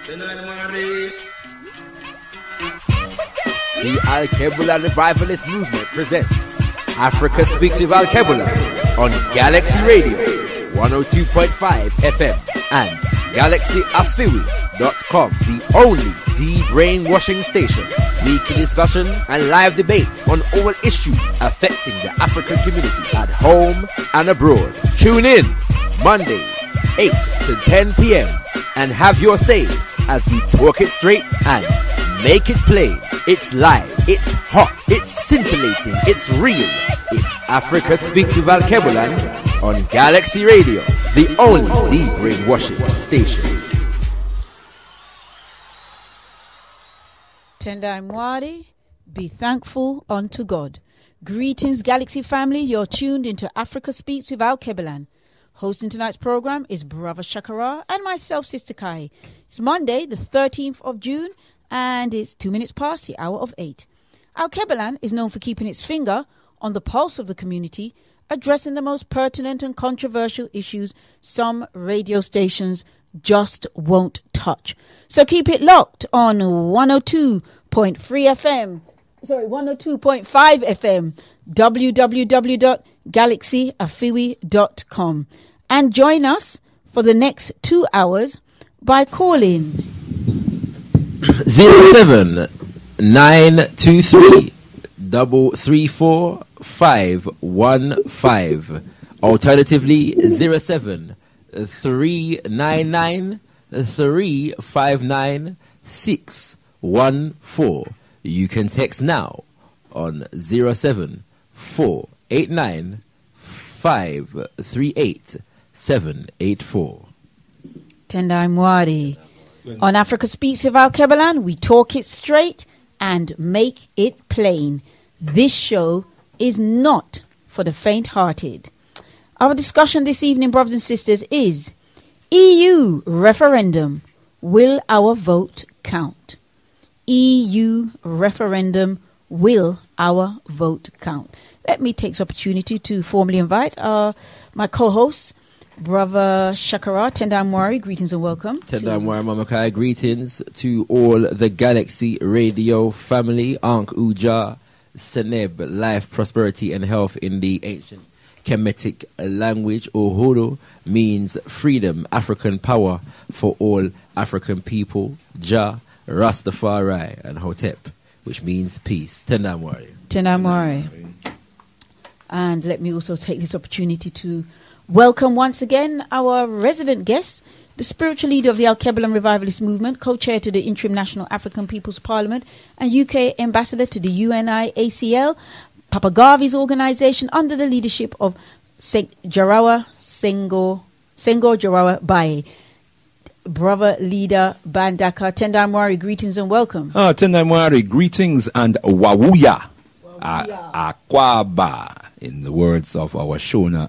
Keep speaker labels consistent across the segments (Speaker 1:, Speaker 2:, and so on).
Speaker 1: The Alkebu-Lan Revivalist Movement presents Africa Speaks with Alkebu-Lan on Galaxy Radio 102.5 FM and GalaxyAfiwi.com, the only de-brainwashing station. Weekly discussions and live debate on all issues affecting the African community at home and abroad. Tune in Mondays 8 to 10 p.m. and have your say as we talk it straight and make it plain. It's live, it's hot, it's scintillating, it's real. It's Africa Speaks with Alkebu-Lan on Galaxy Radio, the only de-brainwashing station.
Speaker 2: Tendai Mwari, be thankful unto God. Greetings, Galaxy family. You're tuned into Africa Speaks with Alkebu-Lan. Hosting tonight's program is Brother Shakara and myself, Sister Kai. It's Monday, the 13th of June, and it's 2 minutes past the hour of 8. Alkebu-Lan is known for keeping its finger on the pulse of the community, addressing the most pertinent and controversial issues some radio stations just won't touch. So keep it locked on 102.5 FM, www.galaxyafiwi.com, and join us for the next 2 hours by calling
Speaker 1: 07923 334 515. Alternatively 07399 359 614. You can text now on 07489 538 784.
Speaker 2: Tendai Mwari. On Africa Speaks with Alkebu-Lan, we talk it straight and make it plain. This show is not for the faint-hearted. Our discussion this evening, brothers and sisters, is EU referendum. Will our vote count? EU referendum. Will our vote count? Let me take this opportunity to formally invite my co-hosts, Brother Shakara, Tendai Mwari, greetings and welcome.
Speaker 1: Tendai Mwari, Mama Kai, greetings to all the Galaxy Radio family. Ankh Uja, Seneb, life, prosperity and health in the ancient Kemetic language. Uhuru means freedom, African power for all African people. Ja, Rastafari and Hotep, which means peace. Tendai Mwari.
Speaker 2: Tendai Mwari. And let me also take this opportunity to welcome once again our resident guest, the spiritual leader of the Alkebu-Lan Revivalist Movement, co-chair to the Interim National African People's Parliament and UK ambassador to the UNIACL, Papa Garvey's organisation under the leadership of Senghor Jarawa Baye. Brother leader Bandaka. Tendai Mwari, greetings and welcome.
Speaker 3: Tendai Mwari, greetings and wawuya. Akwaba, in the words of our Shona,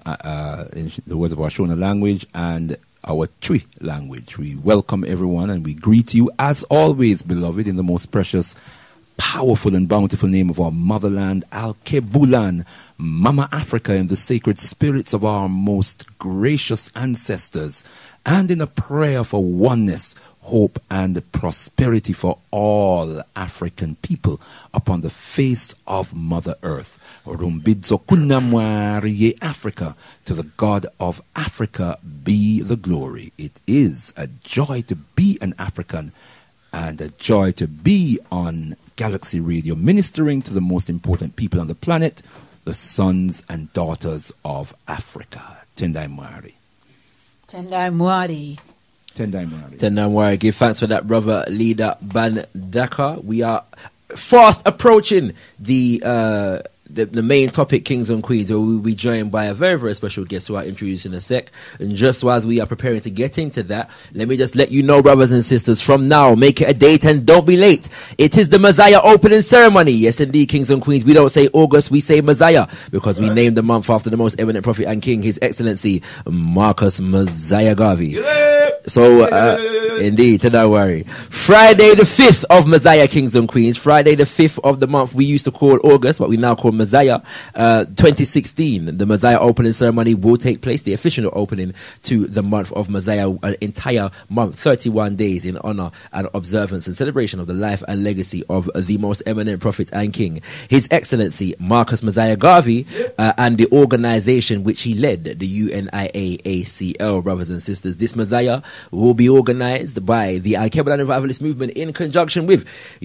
Speaker 3: language and our Twi language. We welcome everyone and we greet you as always, beloved, in the most precious, powerful and bountiful name of our motherland, Alkebu-Lan, Mama Africa, in the sacred spirits of our most gracious ancestors, and in a prayer for oneness, hope and prosperity for all African people upon the face of Mother Earth. Rumbidzo kunamwari Africa, to the God of Africa be the glory. It is a joy to be an African and a joy to be on Galaxy Radio, ministering to the most important people on the planet, the sons and daughters of Africa. Tendai Mwari.
Speaker 2: Tendai Mwari.
Speaker 3: Tendai Mwari.
Speaker 1: Tendai Mwari. Give thanks for that, brother leader Bandaka. We are fast approaching the main topic, Kings and Queens, where we will be joined by a very, very special guest who I'll introduce in a sec. And just as we are preparing to get into that, let me just let you know, brothers and sisters, from now, make it a date and don't be late. It is the Messiah opening ceremony. Yes, indeed, Kings and Queens. We don't say August, we say Messiah, because we named the month after the most eminent prophet and king, His Excellency Marcus Messiah Garvey. So, indeed, don't worry. Friday the 5th of Messiah, Kings and Queens. Friday the 5th of the month we used to call August, but we now call Messiah 2016. The Messiah opening ceremony will take place, the official opening to the month of Messiah, an entire month, 31 days in honor and observance and celebration of the life and legacy of the most eminent prophet and king, His Excellency Marcus Messiah Garvey, and the organization which he led, the UNIAACL, brothers and sisters. This Messiah will be organized by the Alkebu-Lan Revivalist Movement in conjunction with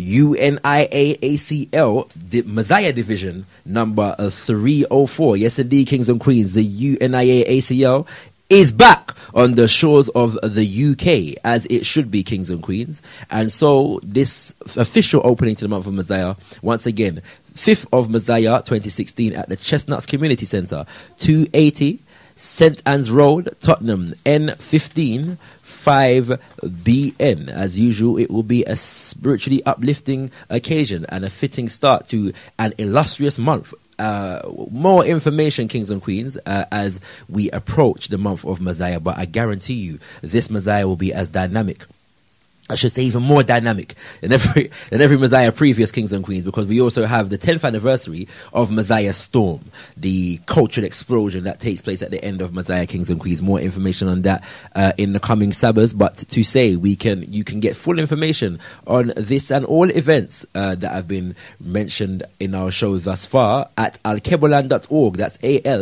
Speaker 1: UNIAACL, the Messiah Division number 304. Yes, indeed, kings and queens, the UNIAACL is back on the shores of the UK, as it should be, kings and queens. And so this official opening to the month of Messiah, once again, 5th of Messiah 2016 at the Chestnuts Community Centre, 280 St Anne's Road, Tottenham, N15 5BN. As usual, it will be a spiritually uplifting occasion and a fitting start to an illustrious month. More information, kings and queens, as we approach the month of Messiah, but I guarantee you this Messiah will be as dynamic, I should say even more dynamic than every Messiah previous, kings and queens, because we also have the 10th anniversary of Messiah Storm, the cultural explosion that takes place at the end of Messiah, kings and queens. More information on that in the coming Sabbaths, but to say you can get full information on this and all events that have been mentioned in our show thus far at alkebulan.org. That's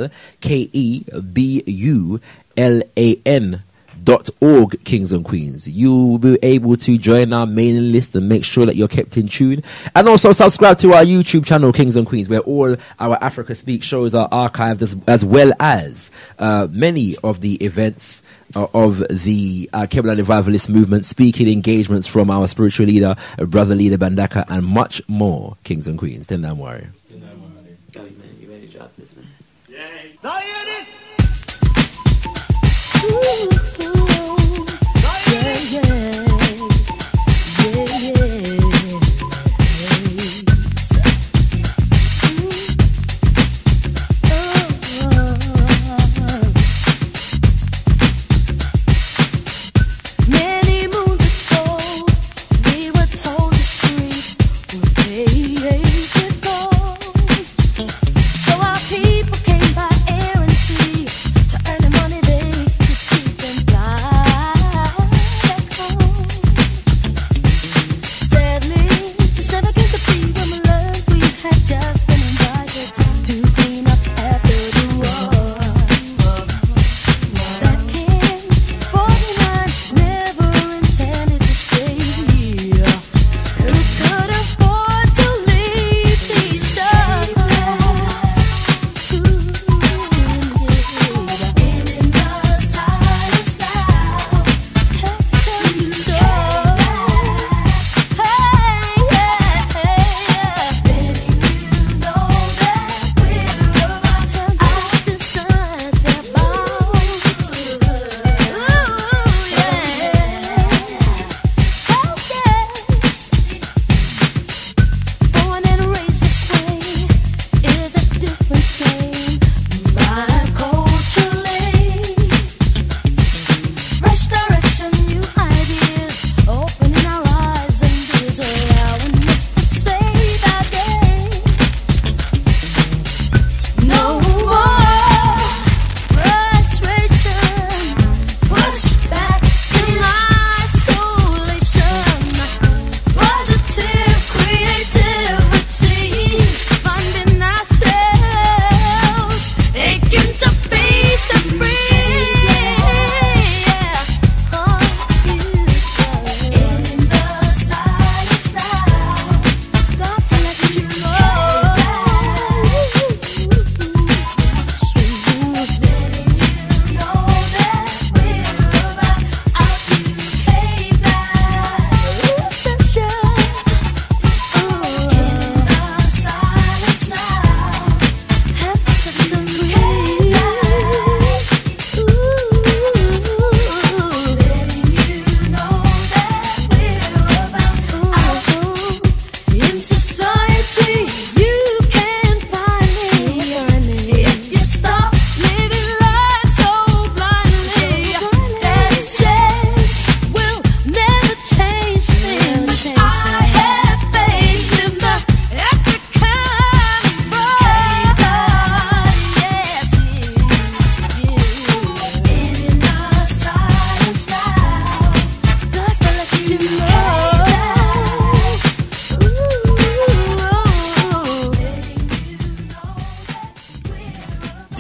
Speaker 1: ALKEBULAN.org, kings and queens. You will be able to join our mailing list and make sure that you're kept in tune, and also subscribe to our YouTube channel, kings and queens, where all our Africa Speak shows are archived, as well as many of the events of the Alkebu-Lan Revivalist Movement, speaking engagements from our spiritual leader, brother leader Bandaka, and much more, kings and queens. Tendam Warrior.
Speaker 4: You ready to drop this, man?
Speaker 5: Yes. Now hear this.
Speaker 6: Many moons ago, we were told the streets were paved with gold.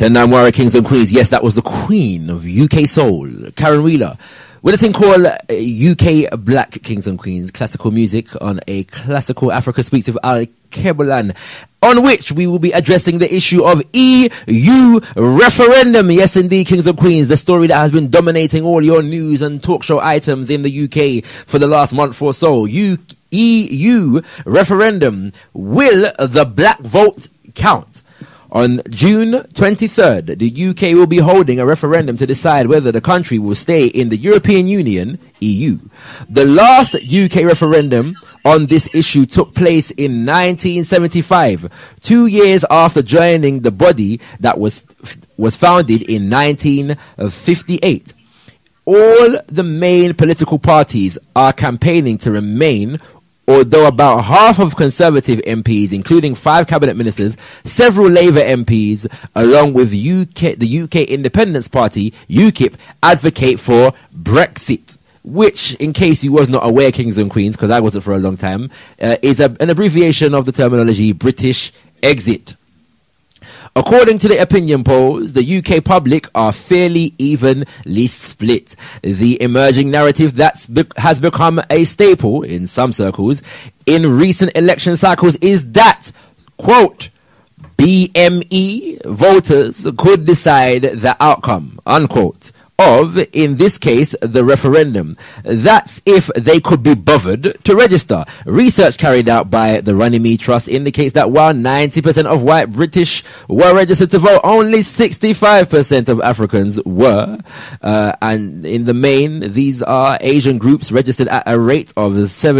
Speaker 1: Tendamwara Kings and Queens. Yes, that was the queen of UK soul, Karen Wheeler, with a thing called UK Black Kings and Queens, classical music on a classical Africa Speaks with Alkebu-Lan, on which we will be addressing the issue of EU referendum. Yes, indeed, Kings and Queens, the story that has been dominating all your news and talk show items in the UK for the last month or so. EU referendum. Will the black vote count? On June 23rd, the UK will be holding a referendum to decide whether the country will stay in the European Union, EU. The last UK referendum on this issue took place in 1975, 2 years after joining the body that was founded in 1958. All the main political parties are campaigning to remain, although about half of Conservative MPs, including 5 cabinet ministers, several Labour MPs, along with the UK Independence Party, UKIP, advocate for Brexit, which, in case you was not aware, Kings and Queens, because I wasn't for a long time, is an abbreviation of the terminology British exit. According to the opinion polls, the UK public are fairly evenly split. The emerging narrative that has become a staple in some circles in recent election cycles is that, quote, BME voters could decide the outcome, unquote, of, in this case, the referendum. That's if they could be bothered to register. Research carried out by the Runnymede Trust indicates that while 90% of white British were registered to vote, only 65% of Africans were. And in the main, these are Asian groups registered at a rate of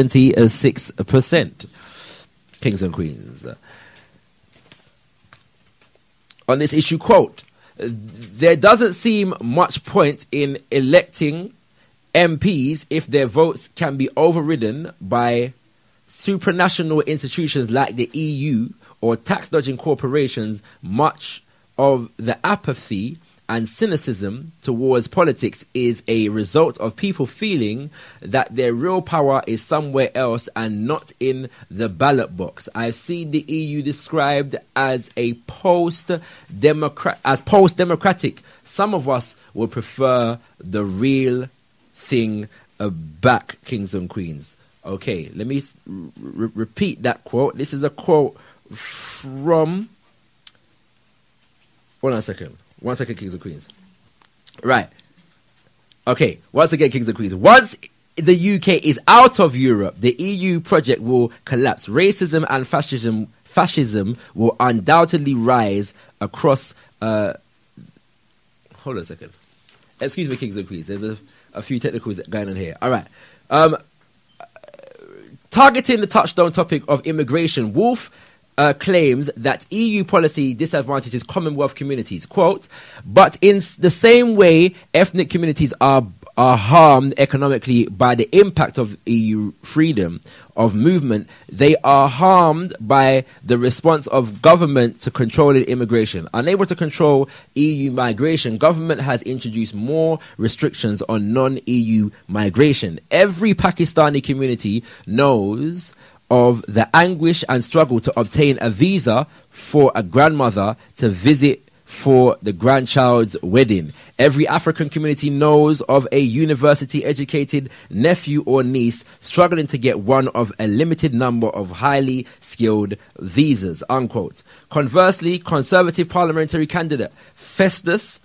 Speaker 1: 76%. Kings and Queens. On this issue, quote, there doesn't seem much point in electing MPs if their votes can be overridden by supranational institutions like the EU or tax-dodging corporations. Much of the apathy and cynicism towards politics is a result of people feeling that their real power is somewhere else and not in the ballot box. I've seen the EU described as a post-democratic. Some of us would prefer the real thing back, Kings and Queens. Okay, let me repeat that quote. This is a quote from... Hold on a second. 1 second, Kings and Queens. Right. Okay, once again, Kings and Queens. Once the UK is out of Europe, the EU project will collapse. Racism and fascism will undoubtedly rise across... hold on a second. Excuse me, Kings and Queens. There's a few technicals going on here. All right. Targeting the touchstone topic of immigration, Wolf claims that EU policy disadvantages Commonwealth communities. Quote, but in the same way ethnic communities are harmed economically by the impact of EU freedom of movement, they are harmed by the response of government to controlling immigration. Unable to control EU migration, government has introduced more restrictions on non-EU migration. Every Pakistani community knows of the anguish and struggle to obtain a visa for a grandmother to visit for the grandchild's wedding. Every African community knows of a university-educated nephew or niece struggling to get one of a limited number of highly skilled visas, unquote. Conversely, Conservative parliamentary candidate Festus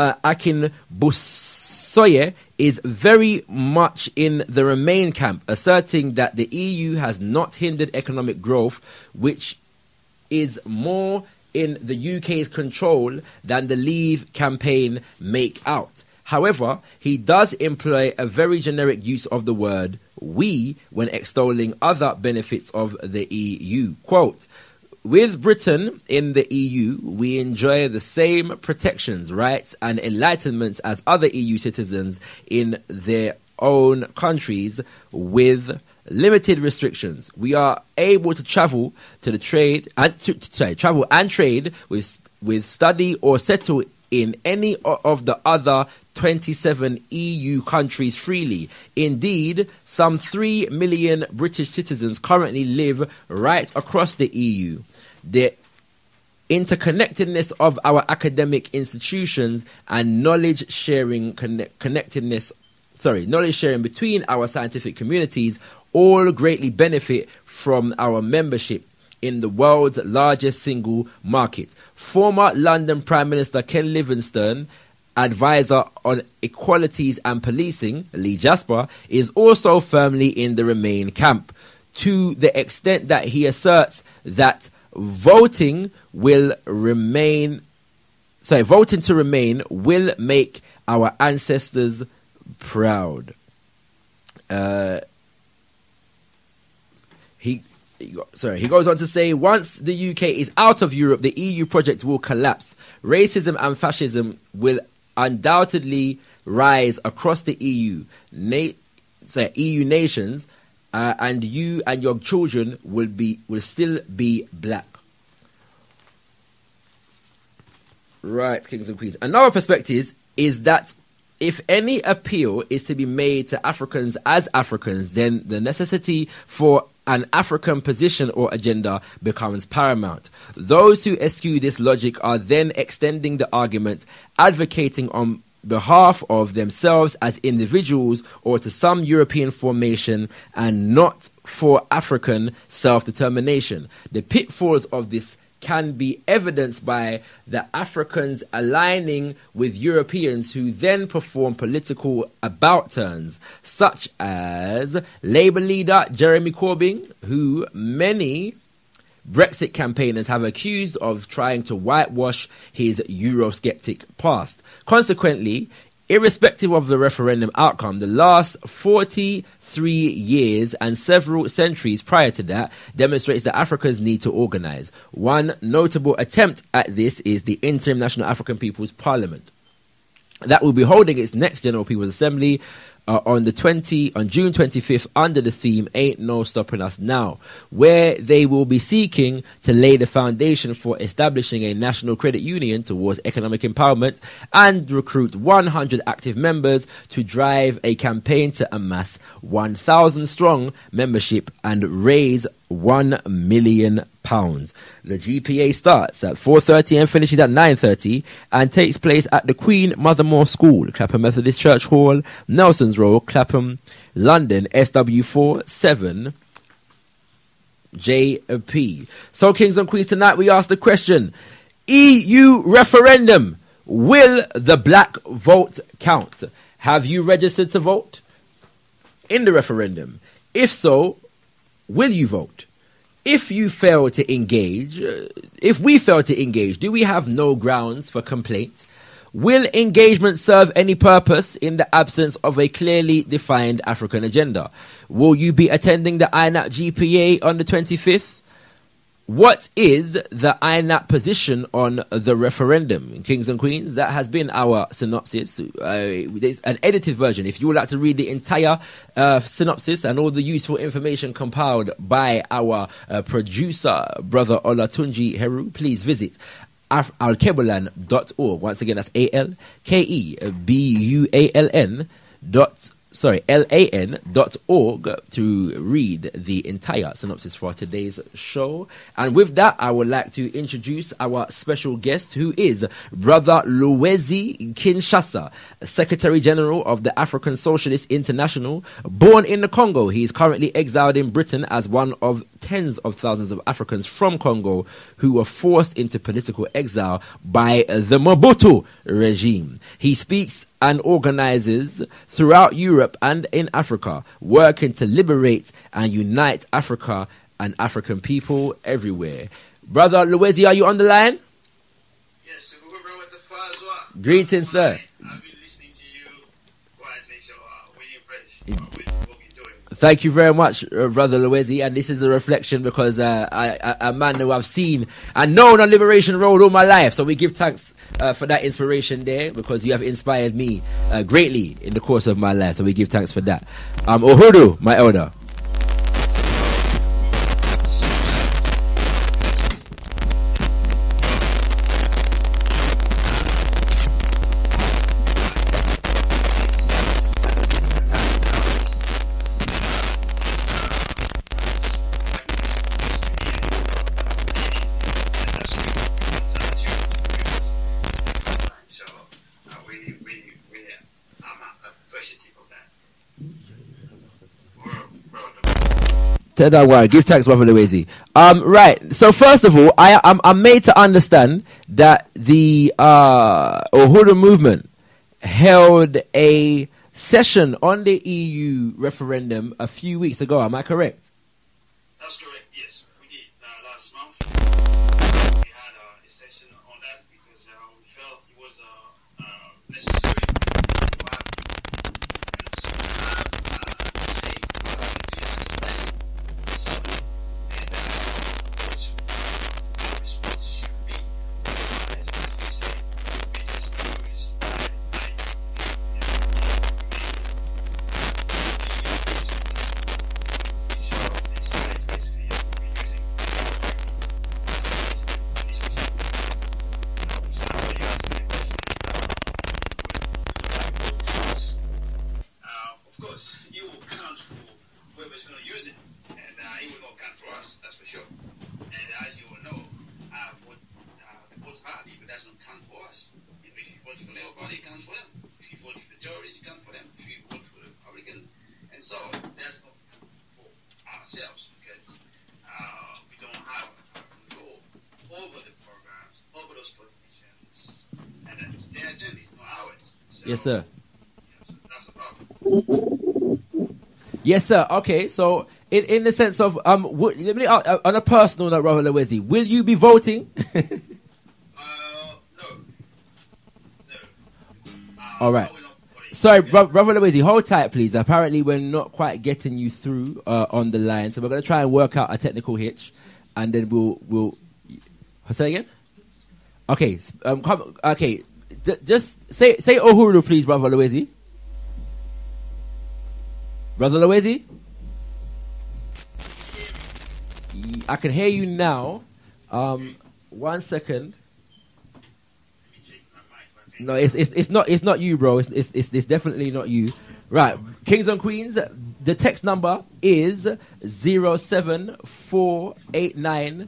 Speaker 1: Akinbusoye is very much in the Remain camp, asserting that the EU has not hindered economic growth, which is more in the UK's control than the Leave campaign make out. However, he does employ a very generic use of the word we when extolling other benefits of the EU. Quote, with Britain in the EU, we enjoy the same protections, rights and enlightenments as other EU citizens in their own countries with limited restrictions. We are able to travel to the trade and travel and trade with study or settle in any of the other 27 EU countries freely. Indeed, some 3 million British citizens currently live right across the EU. There interconnectedness of our academic institutions and knowledge sharing knowledge sharing between our scientific communities all greatly benefit from our membership in the world's largest single market. Former London Prime Minister Ken Livingstone, advisor on equalities and policing, Lee Jasper, is also firmly in the Remain camp, to the extent that he asserts that voting to remain will make our ancestors proud. He goes on to say, once the UK is out of Europe, the EU project will collapse. Racism and fascism will undoubtedly rise across the EU nations, and you and your children will still be black. Right, kings and queens. Another perspective is that if any appeal is to be made to Africans as Africans, then the necessity for an African position or agenda becomes paramount. Those who eschew this logic are then extending the argument, advocating on behalf of themselves as individuals or to some European formation and not for African self-determination. The pitfalls of this can be evidenced by the Africans aligning with Europeans who then perform political about-turns, such as Labour leader Jeremy Corbyn, who many Brexit campaigners have accused of trying to whitewash his Eurosceptic past. Consequently, irrespective of the referendum outcome, the last 43 years and several centuries prior to that demonstrates that Africans need to organise. One notable attempt at this is the Interim National African People's Parliament that will be holding its next General People's Assembly on June 25th under the theme Ain't No Stopping Us Now, where they will be seeking to lay the foundation for establishing a national credit union towards economic empowerment and recruit 100 active members to drive a campaign to amass 1,000 strong membership and raise £1 million. The GPA starts at 4:30 and finishes at 9:30 and takes place at the Queen Mothermore School, Clapham Methodist Church Hall, Nelson's Road, Clapham, London, SW4 7JP. So, kings and queens, tonight we ask the question: EU referendum, will the black vote count? Have you registered to vote in the referendum? If so, will you vote? If you fail to engage, if we fail to engage, do we have no grounds for complaint? Will engagement serve any purpose in the absence of a clearly defined African agenda? Will you be attending the iNAPP GPA on the 25th? What is the iNAPP position on the referendum? Kings and queens, that has been our synopsis. There's an edited version. If you would like to read the entire synopsis and all the useful information compiled by our producer, Brother Olatunji Heru, please visit Alkebu-Lan.org. Once again, that's LAN.org to read the entire synopsis for today's show. And with that, I would like to introduce our special guest, who is Brother Luwezi Kinshasa, Secretary General of the African Socialist International. Born in the Congo, he is currently exiled in Britain as one of tens of thousands of Africans from Congo who were forced into political exile by the Mobutu regime. He speaks and organizes throughout Europe and in Africa, working to liberate and unite Africa and African people everywhere. Brother Luwezi, are you on the line?
Speaker 5: Yes, whoever with the Fazwa.
Speaker 1: Greetings, sir.
Speaker 5: I've been listening to you quietly, so really impressed with what you're doing.
Speaker 1: Thank you very much, Brother Luwezi, and this is a reflection because a man who I've seen and known on Liberation Road all my life, so we give thanks for that inspiration there, because you have inspired me greatly in the course of my life, so we give thanks for that. Ohudu, my elder. Give thanks, Brother Louisi. Right. So first of all, I'm made to understand that the Uhuru movement held a session on the EU referendum a few weeks ago. Am I correct?
Speaker 5: That's correct, yes. We did. Last month, we had a session on that because we felt it was necessary to have
Speaker 1: Yes, sir. Yes, sir. Okay, so in the sense of let me on a personal note, Brother Louisi, will you be voting?
Speaker 5: No.
Speaker 1: All right. Sorry, Brother Louisi, hold tight, please. Apparently, we're not quite getting you through on the line, so we're going to try and work out a technical hitch, and then we'll say again. Okay. Okay. Just say Uhuru, please, Brother Louisi. Brother Louisi? I can hear you now. 1 second. No, it's not you, bro. It's definitely not you. Right, Kings and Queens. The text number is 07489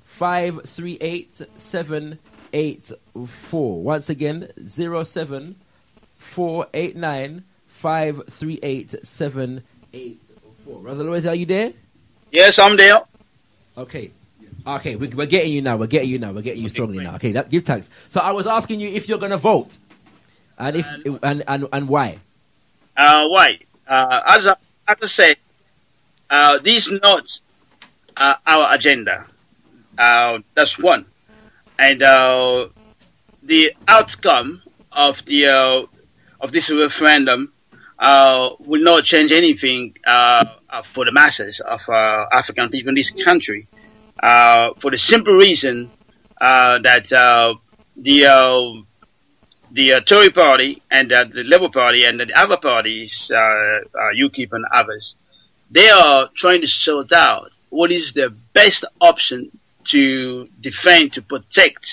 Speaker 1: 538-784. Once again, 07489 538-784. Brother Louis, are you there?
Speaker 5: Yes, I'm there.
Speaker 1: Okay. Okay, we're getting you now. We're getting you strongly now. Okay, give thanks. So I was asking you if you're gonna vote, and if and why.
Speaker 5: Why? As I said, this is not our agenda. That's one, and the outcome of this referendum will not change anything for the masses of African people in this country. For the simple reason that the Tory party and the Labour Party and the other parties, UKIP and others, they are trying to sort out what is the best option to defend, to protect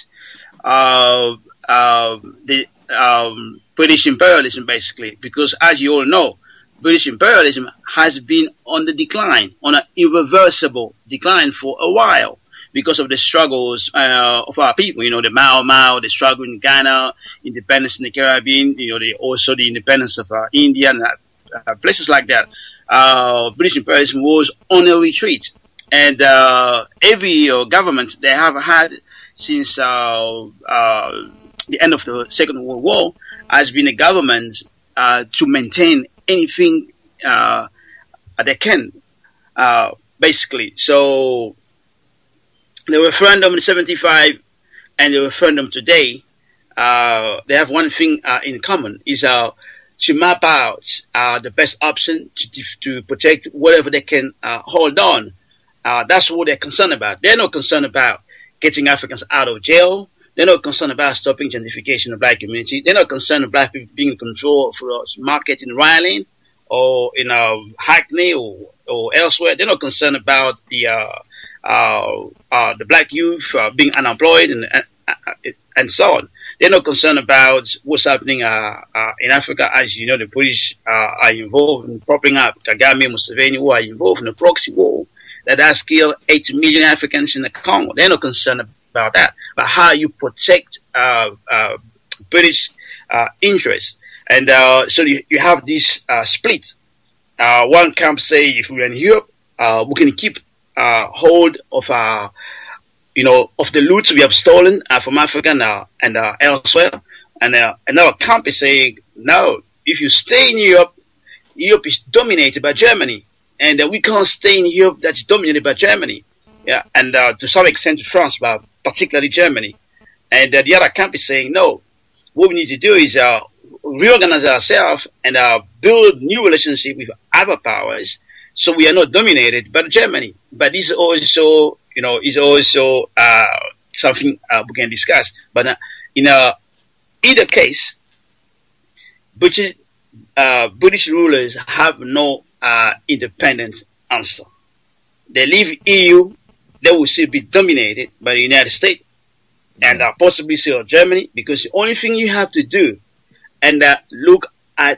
Speaker 5: the British imperialism, basically. Because as you all know, British imperialism has been on the decline, on an irreversible decline for a while, because of the struggles of our people. You know, the Mau, the struggle in Ghana, independence in the Caribbean, you know, also the independence of India and places like that. British imperialism was on a retreat. And every government they have had since the end of the Second World War has been a government to maintain anything they can, basically. So the referendum in 75 and the referendum today, they have one thing in common, is to map out the best option to protect whatever they can hold on. That's what they're concerned about. They're not concerned about getting Africans out of jail. They're not concerned about stopping gentrification of the black community. They're not concerned about black people being in control of the market in Ryland or in Hackney or elsewhere. They're not concerned about the black youth being unemployed and so on. They're not concerned about what's happening in Africa. As you know, the British are involved in propping up Kagame, Museveni, who are involved in a proxy war that has killed 8 million Africans in the Congo. They're not concerned about that, but how you protect British interests. And so you have this split. One camp say if we're in Europe, we can keep hold of of the loot we have stolen from Africa and elsewhere. And our camp is saying, no, if you stay in Europe, Europe is dominated by Germany, and we can't stay in Europe that's dominated by Germany. Yeah, and to some extent France, but particularly Germany. And the other camp is saying, no, what we need to do is reorganize ourselves and build new relationship with other powers, so we are not dominated by Germany. But this is also, something we can discuss. But in either case, British rulers have no independent answer. They leave EU, they will still be dominated by the United States and possibly still Germany, because the only thing you have to do and look at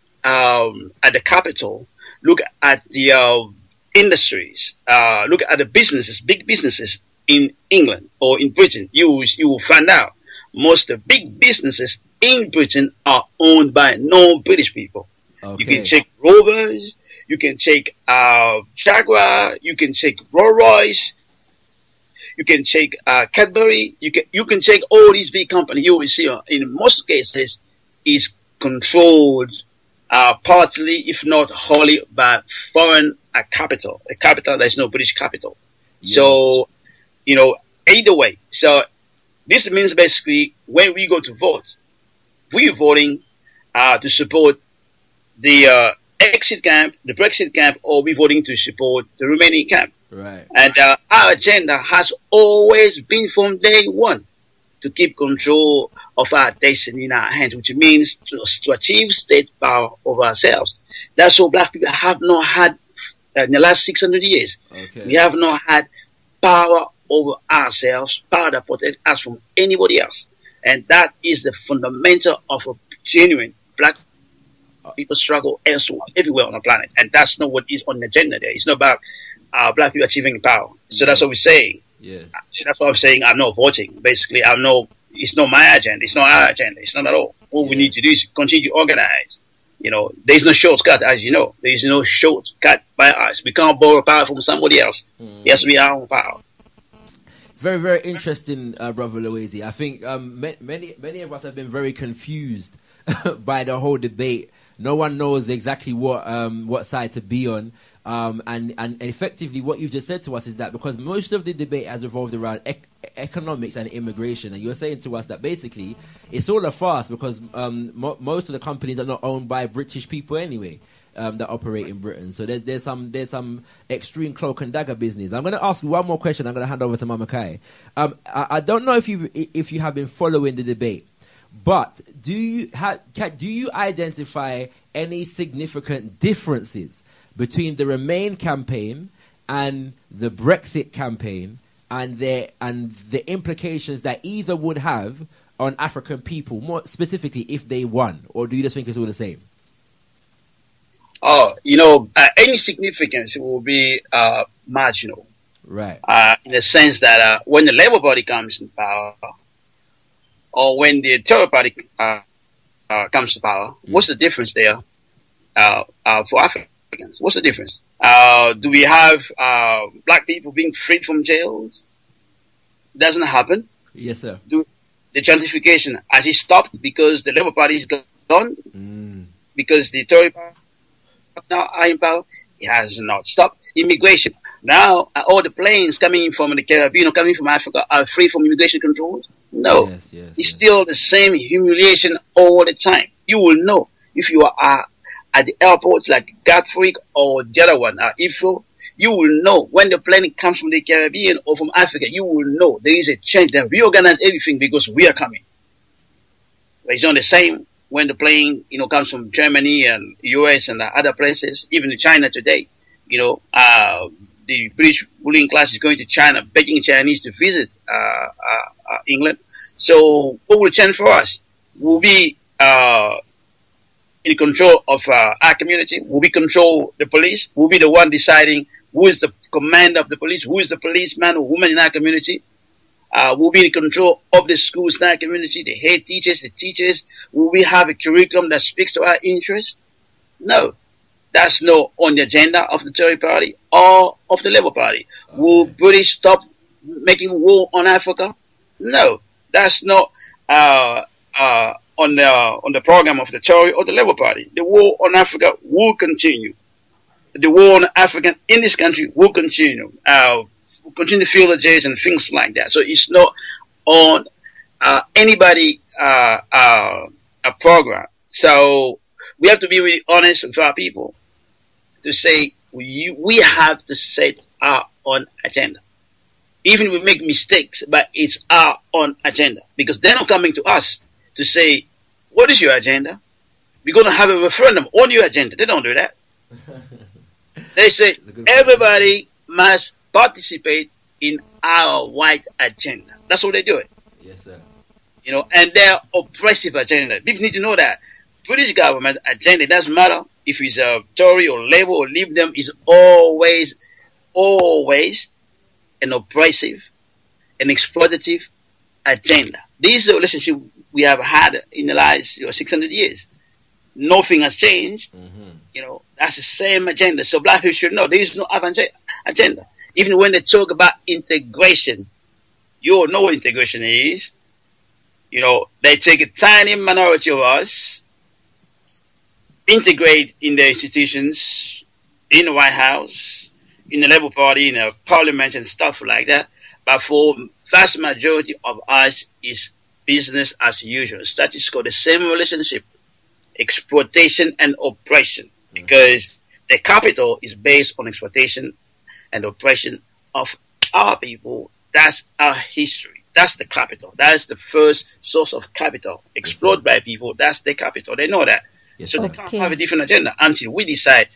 Speaker 5: the capital, look at the industries, look at the businesses, big businesses in England or in Britain. You will find out most of the big businesses in Britain are owned by non-British people. Okay. You can check Rovers, you can check Jaguar, you can check Rolls-Royce, you can check Cadbury, you can check all these big companies. You will see in most cases is controlled partly, if not wholly, by foreign capital, a capital that is no British capital. Yes. So, either way. So this means basically when we go to vote, we're voting to support the exit camp, the Brexit camp, or we're voting to support the remaining camp.
Speaker 1: Right.
Speaker 5: And our agenda has always been from day one to keep control of our destiny in our hands, which means to achieve state power over ourselves. That's what black people have not had in the last 600 years. Okay. We have not had power over ourselves, power that protects us from anybody else. And that is the fundamental of a genuine black people struggle elsewhere, everywhere on the planet. And that's not what is on the agenda there. It's not about black people achieving power. So that's what we're saying.
Speaker 1: Yes.
Speaker 5: That's what I'm saying. I'm not voting. Basically, it's not my agenda. It's not our agenda. It's not at all. What we need to do is continue to organize. There's no shortcut, as you know. There is no shortcut by us. We can't borrow power from somebody else. Yes, we are on power.
Speaker 1: Very, very interesting, Brother Loizy. I think many of us have been very confused by the whole debate. No one knows exactly what side to be on. And effectively what you've just said to us is that because most of the debate has revolved around economics and immigration, and you're saying to us that basically it's all a farce because most of the companies are not owned by British people anyway, that operate in Britain. So there's some extreme cloak and dagger business. I'm going to ask you one more question. I'm going to hand over to Mama Kai. I don't know if you have been following the debate, but do you identify any significant differences between the Remain campaign and the Brexit campaign, and the implications that either would have on African people, more specifically if they won, or do you just think it's all the same?
Speaker 5: Any significance will be marginal,
Speaker 1: right?
Speaker 5: In the sense that when the Labour Party comes in power, or when the Tory Party comes to power, what's the difference there for Africa? What's the difference? Do we have black people being freed from jails? Doesn't happen.
Speaker 1: Yes, sir.
Speaker 5: The gentrification, has it stopped because the Labour Party is gone? Because the Tory Party now are in power? It has not stopped. Immigration. Now, all the planes coming in from the Caribbean or coming from Africa are free from immigration controls? No.
Speaker 1: Yes,
Speaker 5: it's still the same humiliation all the time. You will know if you are at the airports like Gatwick or the other one, Heathrow, you will know when the plane comes from the Caribbean or from Africa, you will know there is a change. They reorganize everything because we are coming. But it's not the same when the plane, comes from Germany and US and other places, even in China today. The British ruling class is going to China, begging Chinese to visit England. So what will change for us? We'll be in control of our community. Will we control the police? We'll be the one deciding who is the commander of the police, who is the policeman or woman in our community. We'll be in control of the schools in our community, the head teachers, the teachers. Will we have a curriculum that speaks to our interests? No. That's not on the agenda of the Tory party or of the Labour Party. Will British stop making war on Africa? No, that's not on the program of the Tory or the Labour Party. The war on Africa will continue. The war on African in this country will continue. We'll continue villages and things like that. So it's not on anybody a program. So we have to be really honest with our people to say we have to set our own agenda. Even if we make mistakes, but it's our own agenda. Because they're not coming to us to say, what is your agenda? We're going to have a referendum on your agenda. They don't do that. They say everybody must participate in our white agenda. That's what they do it.
Speaker 1: Yes, sir.
Speaker 5: You know, and their oppressive agenda. People need to know that British government agenda, it doesn't matter if it's a Tory or Labour or Leave Them, is always an oppressive, an exploitative agenda. This is the relationship we have had in the last 600 years. Nothing has changed. You know, that's the same agenda. So black people should know there is no other agenda. Even when they talk about integration, you all know what integration is. You know, they take a tiny minority of us, integrate in the institutions, in the White House, in the Labour Party, in the Parliament and stuff like that. But for vast majority of us is business as usual. That is called the same relationship, exploitation and oppression, because the capital is based on exploitation and oppression of our people. That's our history. That's the capital. That's the first source of capital. Exploited by people, that's the capital. They know that.
Speaker 1: Yes,
Speaker 5: so
Speaker 1: sir.
Speaker 5: they can't have a different agenda until we decide,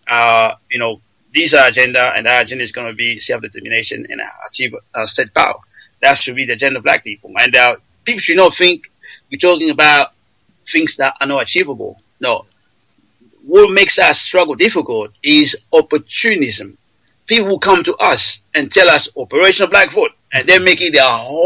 Speaker 5: this our agenda, and our agenda is going to be self-determination and achieve state power. That should be the agenda of black people. And people should not think we're talking about things that are not achievable. No. What makes our struggle difficult is opportunism. People will come to us and tell us Operational Black Vote, and they make it the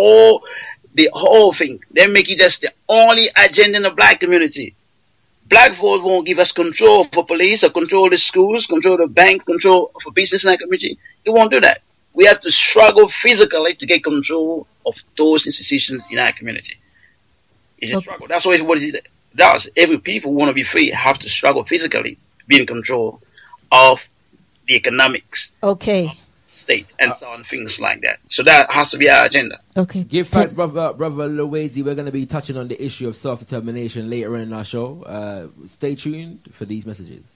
Speaker 5: whole thing. They make it just the only agenda in the black community. Black vote won't give us control for police or control the schools, control the bank, control for business in our community. It won't do that. We have to struggle physically to get control of those institutions in our community. It's a struggle. That's what it does. Every people who want to be free have to struggle physically to be in control of the economics.
Speaker 2: Okay.
Speaker 5: State and so on, things like that. So that has to be our agenda.
Speaker 2: Okay.
Speaker 1: Give thanks, brother Lowazy. We're going to be touching on the issue of self-determination later in our show. Stay tuned for these messages.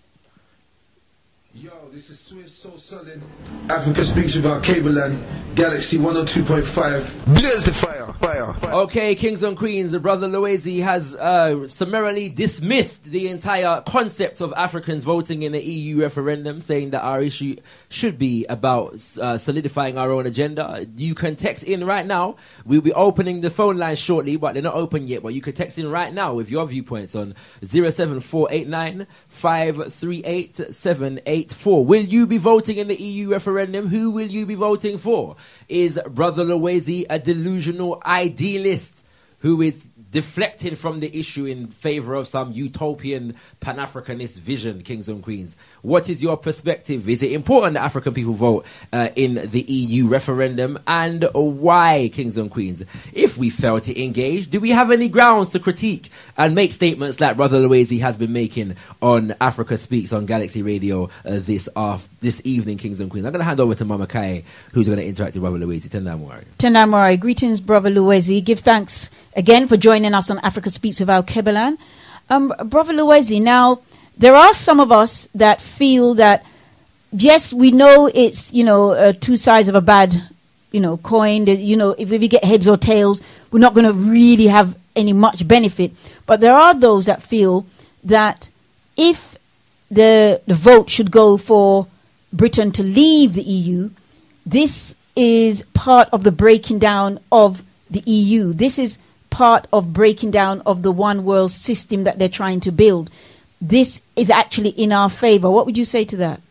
Speaker 7: Yo, this is Swiss So Solid. Africa speaks with Alkebu-Lan, Galaxy 102.5. Blaze the fire.
Speaker 1: Okay, kings and queens, Brother Lowazy has summarily dismissed the entire concept of Africans voting in the EU referendum, saying that our issue should be about solidifying our own agenda. You can text in right now. We'll be opening the phone lines shortly, but they're not open yet. But you can text in right now with your viewpoints on 07489 538 784. Will you be voting in the EU referendum? Who will you be voting for? Is Brother Lowazy a delusional idealist who is deflecting from the issue in favor of some utopian Pan-Africanist vision, kings and queens? What is your perspective? Is it important that African people vote in the EU referendum? And why, kings and queens? If we fail to engage, do we have any grounds to critique and make statements like Brother Lowazy has been making on Africa Speaks on Galaxy Radio this evening, kings and queens? I'm going to hand over to Mama Kai, who's going to interact with Brother Lowazy. Tendai Moari.
Speaker 2: Tendai Moari. Greetings, Brother Lowazy. Give thanks again for joining us on Africa Speaks with Alkebu-Lan. Brother Lowazy, now, there are some of us that feel that, yes, we know it's, two sides of a bad, coin. That, if we get heads or tails, we're not going to really have any much benefit. But there are those that feel that if the vote should go for Britain to leave the EU, this is part of the breaking down of the EU. This is part of breaking down of the one world system that they're trying to build. This is actually in our favor. What would you say to that?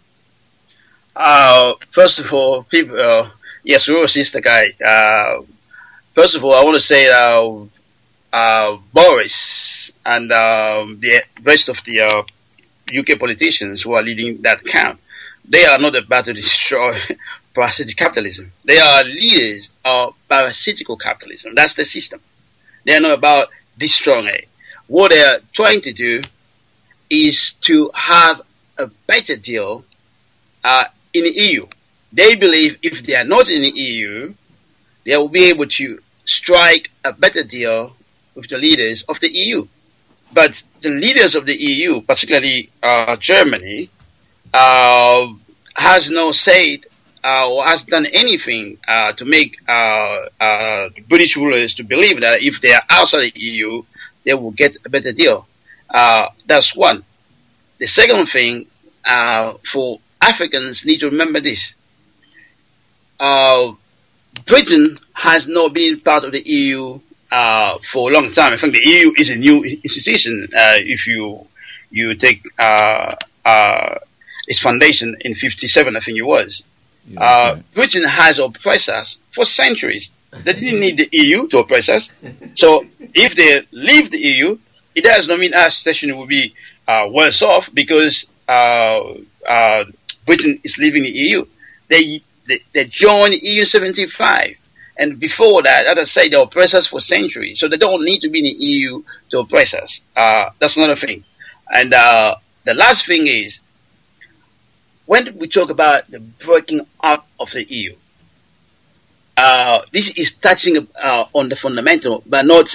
Speaker 5: First of all, people, yes, we will sister guy. First of all, I want to say Boris and the rest of the UK politicians who are leading that camp, they are not about to destroy parasitic capitalism. They are leaders of parasitical capitalism. That's the system. They are not about destroying it. What they are trying to do is to have a better deal in the EU. They believe if they are not in the EU, they will be able to strike a better deal with the leaders of the EU. But the leaders of the EU, particularly Germany, has no say or has done anything to make the British rulers to believe that if they are outside the EU, they will get a better deal. That's one. The second thing, for Africans need to remember this. Britain has not been part of the EU for a long time. I think the EU is a new institution. If you take its foundation in '57, I think it was. Yeah, right. Britain has oppressed us for centuries. They didn't need the EU to oppress us. So if they leave the EU, it does not mean our situation will be worse off because Britain is leaving the EU. They joined the EU in '75. And before that, as I say, they oppressed us for centuries. So they don't need to be in the EU to oppress us. That's another thing. And the last thing is, when we talk about the breaking up of the EU, this is touching on the fundamental, but not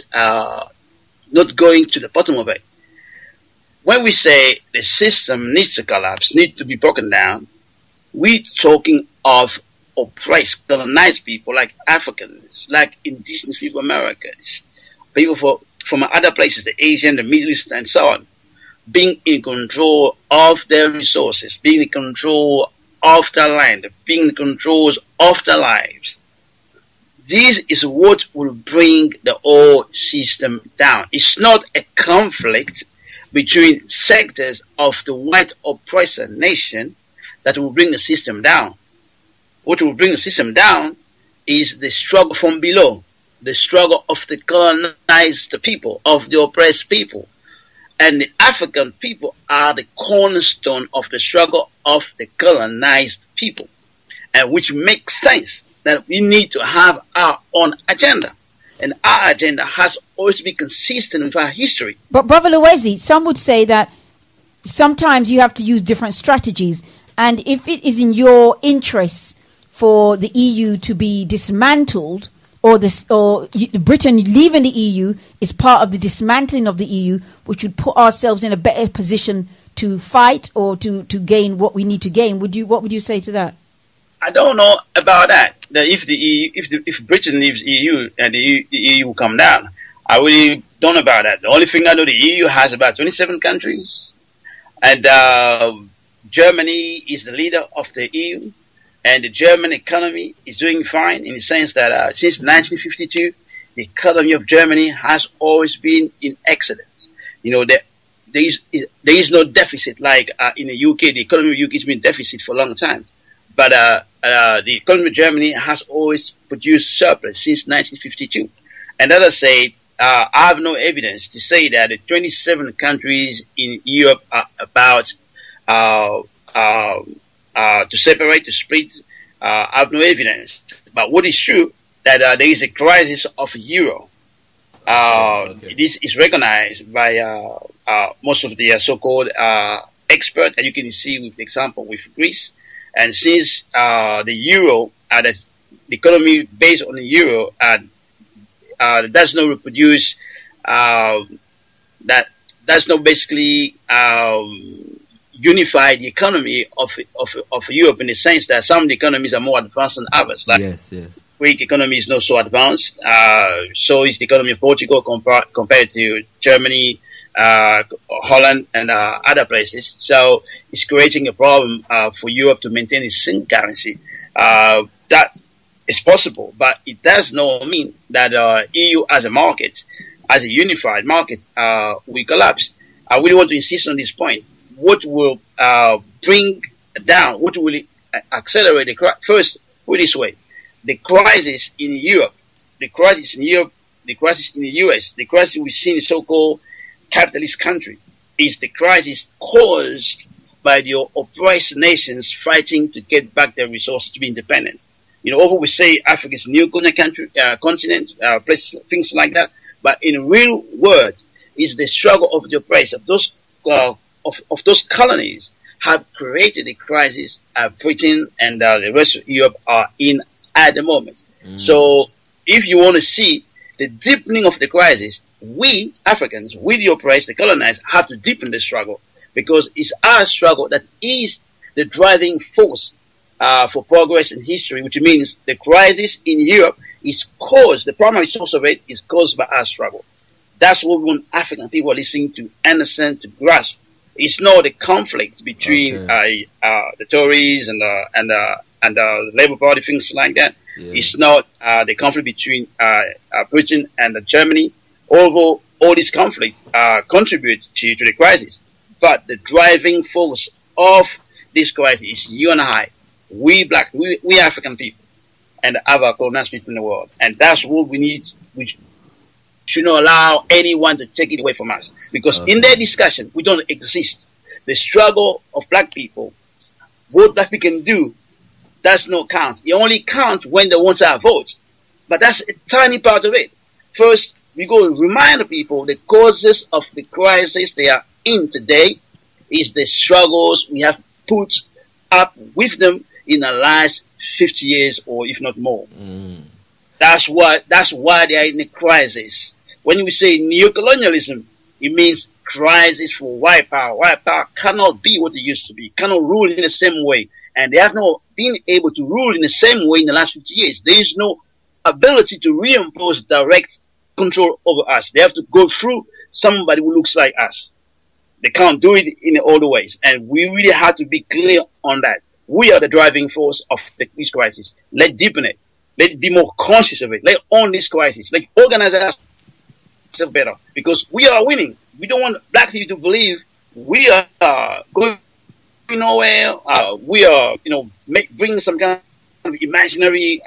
Speaker 5: going to the bottom of it. When we say the system needs to collapse, needs to be broken down, we're talking of oppressed, colonized people like Africans, like indigenous people, Americans, people from other places, the Asian, the Middle East, and so on, being in control of their resources, being in control of their land, being in control of their lives. This is what will bring the whole system down. It's not a conflict between sectors of the white oppressor nation that will bring the system down. What will bring the system down is the struggle from below, the struggle of the colonized people, of the oppressed people. And the African people are the cornerstone of the struggle of the colonized people. And which makes sense that we need to have our own agenda. And our agenda has always been consistent with our history.
Speaker 2: But Brother Luwezi, some would say that sometimes you have to use different strategies. And if it is in your interests for the EU to be dismantled, or Britain leaving the EU is part of the dismantling of the EU, which would put ourselves in a better position to fight or to gain what we need to gain. What would you say to that?
Speaker 5: I don't know about that. That if Britain leaves EU and the EU will come down, I really don't know about that. The only thing I know, the EU has about 27 countries, and Germany is the leader of the EU. And the German economy is doing fine in the sense that since 1952, the economy of Germany has always been in excellence. You know, there is no deficit like in the UK. The economy of the UK has been in deficit for a long time. But the economy of Germany has always produced surplus since 1952. And as I say, I have no evidence to say that the 27 countries in Europe are about to separate, to split. I have no evidence. But what is true, that there is a crisis of euro. Okay. This is recognized by most of the so-called experts, and you can see with the example with Greece. And since the euro, the economy based on the euro, does not reproduce, that does not basically unify the economy of Europe in the sense that some of the economies are more advanced than others. Like
Speaker 1: yes.
Speaker 5: Greek economy is not so advanced. So is the economy of Portugal compared to Germany, Holland, and other places. So it's creating a problem for Europe to maintain its single currency. That is possible, but it does not mean that EU as a market, as a unified market, will collapse. I really want to insist on this point. What will bring down, what will accelerate the crisis? First, put it this way, the crisis in Europe, the crisis in the US, the crisis we see in so-called capitalist country, is the crisis caused by the oppressed nations fighting to get back their resources to be independent. Often we say Africa is a new continent, places, things like that. But in real word, is the struggle of the oppressed of those colonies have created the crisis Britain and the rest of Europe are in at the moment. So if you want to see the deepening of the crisis, we Africans, we the oppressed, the colonized, have to deepen the struggle, because it's our struggle that is the driving force for progress in history, which means the crisis in Europe is caused, the primary source of it is caused by our struggle. That's what we want African people listening to understand, to grasp. It's not the conflict between the Tories and the Labour Party, things like that. Yeah. It's not the conflict between Britain and Germany, although all these conflicts contribute to the crisis. But the driving force of this crisis is you and I, we African people, and the other colonized people in the world. And that's what we need. We should not allow anyone to take it away from us. Because in their discussion, we don't exist. The struggle of black people, what black people can do, does not count. It only counts when they want our votes. But that's a tiny part of it. First, we go and remind the people the causes of the crisis they are in today is the struggles we have put up with them in the last 50 years or if not more. That's why they are in a crisis. When we say neocolonialism, it means crisis for white power. White power cannot be what it used to be, cannot rule in the same way. And they have not been able to rule in the same way in the last 50 years. There is no ability to reimpose direct control over us. They have to go through somebody who looks like us. They can't do it in all the ways. And we really have to be clear on that. We are the driving force of this crisis. Let's deepen it. Let's be more conscious of it. Let's own this crisis. Let's organize ourselves better. Because we are winning. We don't want black people to believe we are going nowhere. We are, bringing some kind of imaginary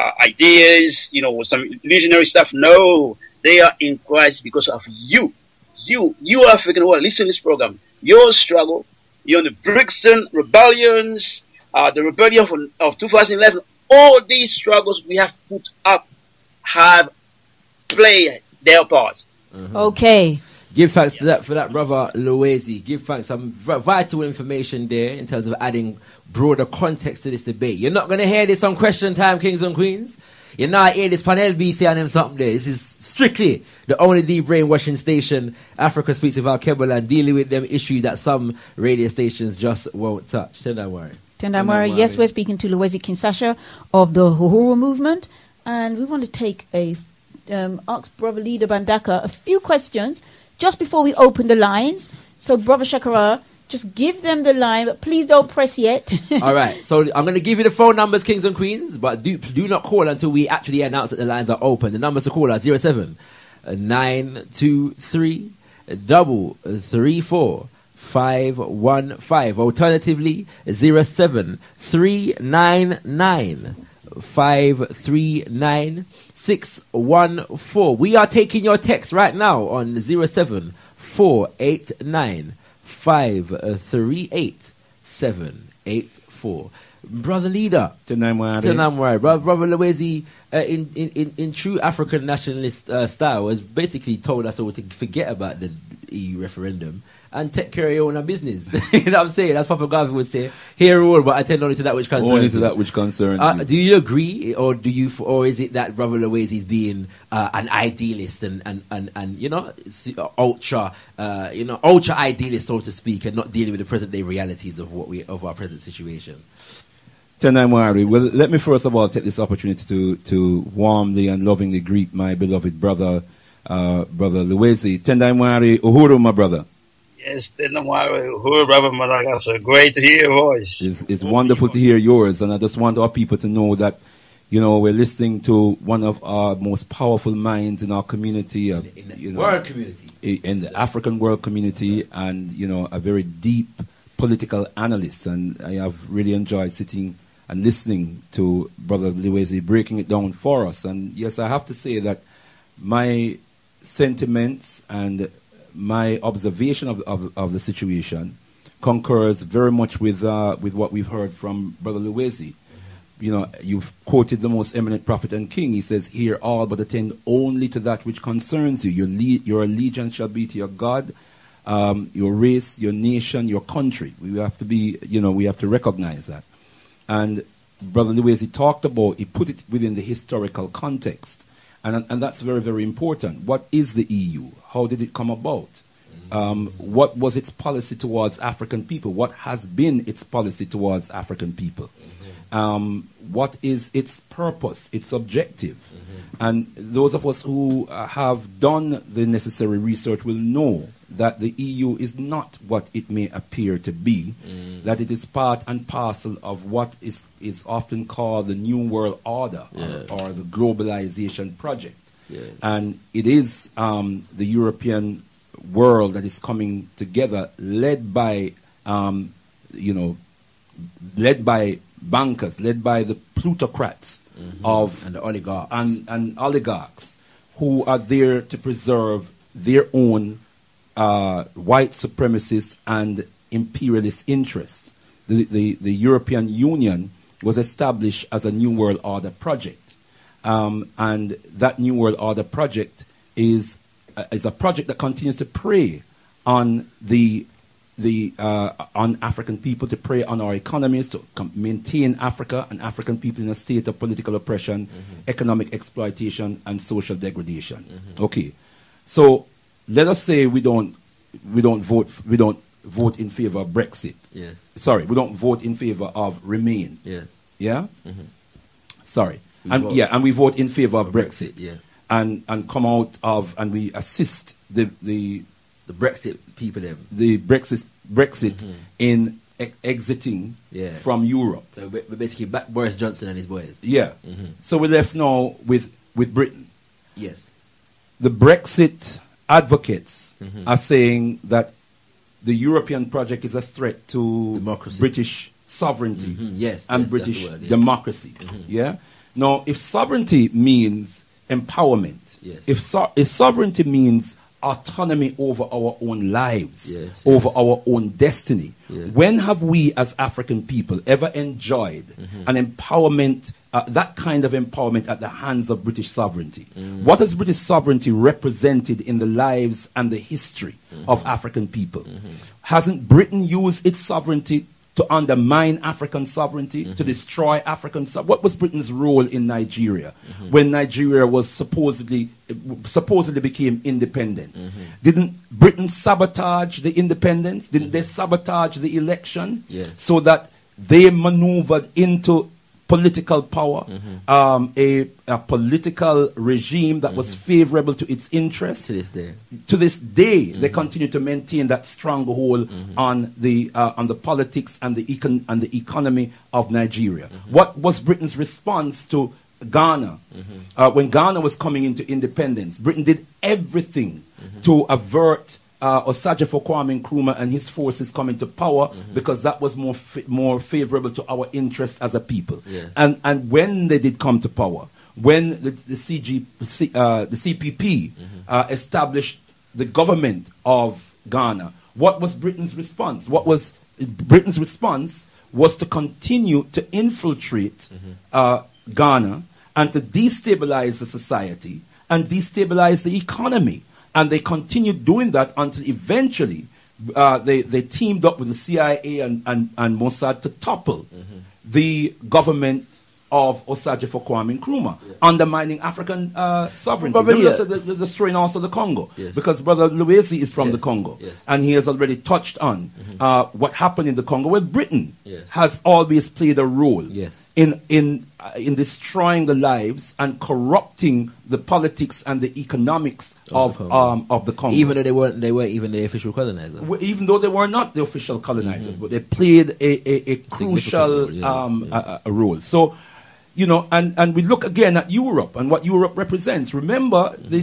Speaker 5: ideas, some illusionary stuff. No, they are in crisis because of you. You African world, listen to this program. Your struggle, the Brixton rebellions, the rebellion of 2011, all these struggles we have put up have played their part.
Speaker 2: Okay.
Speaker 1: Give thanks to that for that, brother Luwezi. Give thanks. Some vital information there in terms of adding broader context to this debate. You're not going to hear this on Question Time, Kings and Queens. You're not hear this panel LBC and them something there. This is strictly the only deep brainwashing station Africa Speaks with Alkebu-Lan, dealing with them issues that some radio stations just won't touch. Tendamwari.
Speaker 2: Yes, we're speaking to Luwezi Kinsasha of the Uhuru movement, and we want to take ask Brother Leader Bandaka a few questions just before we open the lines. So, Brother Shakara, just give them the line, but please don't press yet.
Speaker 1: All right. So I'm going to give you the phone numbers, Kings and Queens, but do not call until we actually announce that the lines are open. The numbers to call are 07 923 334 515. Alternatively, 07 399 539 614. We are taking your text right now on 07 489 538 784. Brother Leader, Tenamwari. Brother Luwezi, in true African nationalist style, has basically told us all to forget about the EU referendum and take care of your own business. You know what I'm saying? As Papa Garvey would say, hear all, but attend only to that which concerns
Speaker 3: only to that which concerns you.
Speaker 1: Do you agree, or is it that Brother Luwezi is being an idealist and ultra idealist, so to speak, and not dealing with the present day realities of our present situation?
Speaker 3: Tenamwari, well, let me first of all take this opportunity to warmly and lovingly greet my beloved brother, Brother Luwezi. Tenamwari Uhuru, my brother.
Speaker 5: Yes, Tenamwari Uhuru, Brother Madagascar. Great to hear your voice.
Speaker 3: It's wonderful to hear yours, and I just want our people to know that, we're listening to one of our most powerful minds in our community,
Speaker 1: in the world community,
Speaker 3: in the African world community, and a very deep political analyst. And I have really enjoyed sitting and listening to Brother Luwezi breaking it down for us. And yes, I have to say that my sentiments and my observation of the situation concurs very much with what we've heard from Brother Luwezi. You know, you've quoted the most eminent prophet and king. He says, "Hear all, but attend only to that which concerns you. Your allegiance shall be to your God, your race, your nation, your country." We have to be, we have to recognize that. And Brother Luwezi talked about, he put it within the historical context. And that's very, very important. What is the EU? How did it come about? What was its policy towards African people? What has been its policy towards African people? What is its purpose, its objective? And those of us who have done the necessary research will know that the EU is not what it may appear to be, that it is part and parcel of what is often called the New World Order or the globalization project.
Speaker 1: Yes.
Speaker 3: And it is the European world that is coming together, led by bankers, led by the plutocrats
Speaker 1: And the oligarchs.
Speaker 3: and oligarchs who are there to preserve their own white supremacist and imperialist interests. The European Union was established as a New World Order project, and that New World Order project is a project that continues to prey on on African people, to prey on our economies, to maintain Africa and African people in a state of political oppression, economic exploitation, and social degradation. Okay, so let us say we don't vote in favor of Brexit.
Speaker 1: Yes.
Speaker 3: Sorry, we don't vote in favor of Remain.
Speaker 1: Yes.
Speaker 3: Yeah. Sorry,
Speaker 1: We
Speaker 3: and
Speaker 1: vote
Speaker 3: we vote in favor of Brexit.
Speaker 1: Yeah.
Speaker 3: And come out of, and we assist the
Speaker 1: The Brexit people them.
Speaker 3: Brexit in exiting from Europe.
Speaker 1: So we basically back Boris Johnson and his boys.
Speaker 3: Yeah. So we're left now with Britain.
Speaker 1: Yes.
Speaker 3: The Brexit advocates are saying that the European project is a threat to
Speaker 1: Democracy.
Speaker 3: British sovereignty
Speaker 1: Yes.
Speaker 3: and
Speaker 1: yes,
Speaker 3: British
Speaker 1: that's the word, yeah.
Speaker 3: democracy. Yeah. Now, if sovereignty means empowerment,
Speaker 1: Yes.
Speaker 3: if sovereignty means autonomy over our own lives,
Speaker 1: Yes,
Speaker 3: over our own destiny,
Speaker 1: Yeah.
Speaker 3: when have we as African people ever enjoyed an empowerment, that kind of empowerment at the hands of British sovereignty? What has British sovereignty represented in the lives and the history of African people? Hasn't Britain used its sovereignty to undermine African sovereignty, to destroy African sovereignty? What was Britain's role in Nigeria when Nigeria was supposedly became independent? Didn't Britain sabotage the independence? Didn't they sabotage the election
Speaker 1: Yes.
Speaker 3: so that they maneuvered into political power, a political regime that was favorable to its interests?
Speaker 1: To this day.
Speaker 3: To this day, they continue to maintain that stronghold on the politics and the economy of Nigeria. What was Britain's response to Ghana when Ghana was coming into independence? Britain did everything to avert Osagyefo Kwame Nkrumah and his forces coming to power because that was more favorable to our interests as a people.
Speaker 1: Yeah.
Speaker 3: And when they did come to power, when the CPP established the government of Ghana, what was Britain's response? Britain's response was to continue to infiltrate Ghana and to destabilize the society and destabilize the economy. And they continued doing that until eventually they teamed up with the CIA and Mossad to topple the government of Osagyefo Kwame Nkrumah, undermining African sovereignty.
Speaker 1: Brother,
Speaker 3: Remember, they're destroying also the Congo,
Speaker 1: Yes.
Speaker 3: because Brother Luwezi is from the
Speaker 1: Yes.
Speaker 3: Congo,
Speaker 1: Yes.
Speaker 3: and he has already touched on what happened in the Congo, where Britain
Speaker 1: Yes.
Speaker 3: has always played a role
Speaker 1: Yes.
Speaker 3: in destroying the lives and corrupting the politics and the economics of the Congo.
Speaker 1: Even though they weren't even the official colonizer.
Speaker 3: Even though they were not the official colonizers, but they played a crucial
Speaker 1: role, yeah.
Speaker 3: a role. So, and we look again at Europe and what Europe represents. Remember the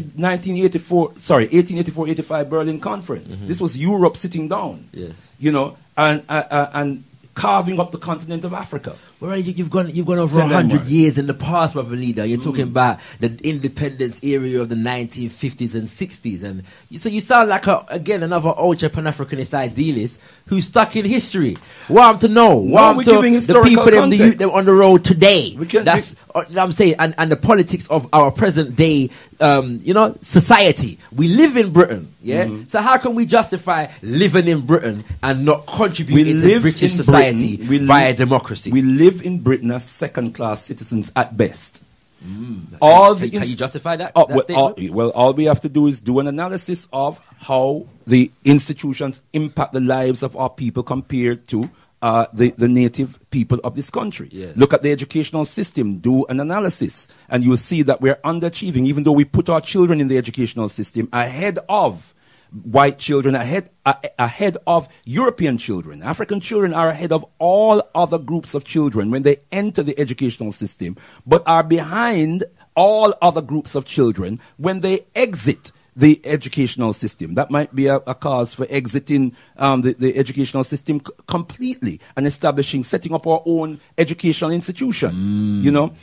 Speaker 3: 1884-85 Berlin Conference. This was Europe sitting down,
Speaker 1: Yes.
Speaker 3: and carving up the continent of Africa.
Speaker 1: Well, you've gone over
Speaker 3: Tell them
Speaker 1: 100
Speaker 3: more.
Speaker 1: years in the past, brother leader. You're talking about the independence era of the 1950s and 60s, and so you sound like another ultra Pan-Africanist idealist who's stuck in history. Want to know? Want
Speaker 3: we're
Speaker 1: to
Speaker 3: giving
Speaker 1: the
Speaker 3: historical
Speaker 1: people, them, the youth,
Speaker 3: context.
Speaker 1: them on the road today.
Speaker 3: We can-
Speaker 1: That's what I'm saying, and the politics of our present day, society. We live in Britain, yeah.
Speaker 3: Mm-hmm.
Speaker 1: So how can we justify living in Britain and not
Speaker 3: We
Speaker 1: contributing to
Speaker 3: live
Speaker 1: British
Speaker 3: in
Speaker 1: society
Speaker 3: Britain. We
Speaker 1: via
Speaker 3: live-
Speaker 1: democracy?
Speaker 3: We live in Britain as second-class citizens at best. All the
Speaker 1: Can you justify that?
Speaker 3: Oh,
Speaker 1: that statement?
Speaker 3: all we have to do is do an analysis of how the institutions impact the lives of our people compared to the native people of this country.
Speaker 1: Yes.
Speaker 3: Look at the educational system, do an analysis, and you'll see that we're underachieving, even though we put our children in the educational system ahead of white children, ahead of European children. African children are ahead of all other groups of children when they enter the educational system, but are behind all other groups of children when they exit the educational system. That might be a cause for exiting the educational system completely and setting up our own educational institutions. You know,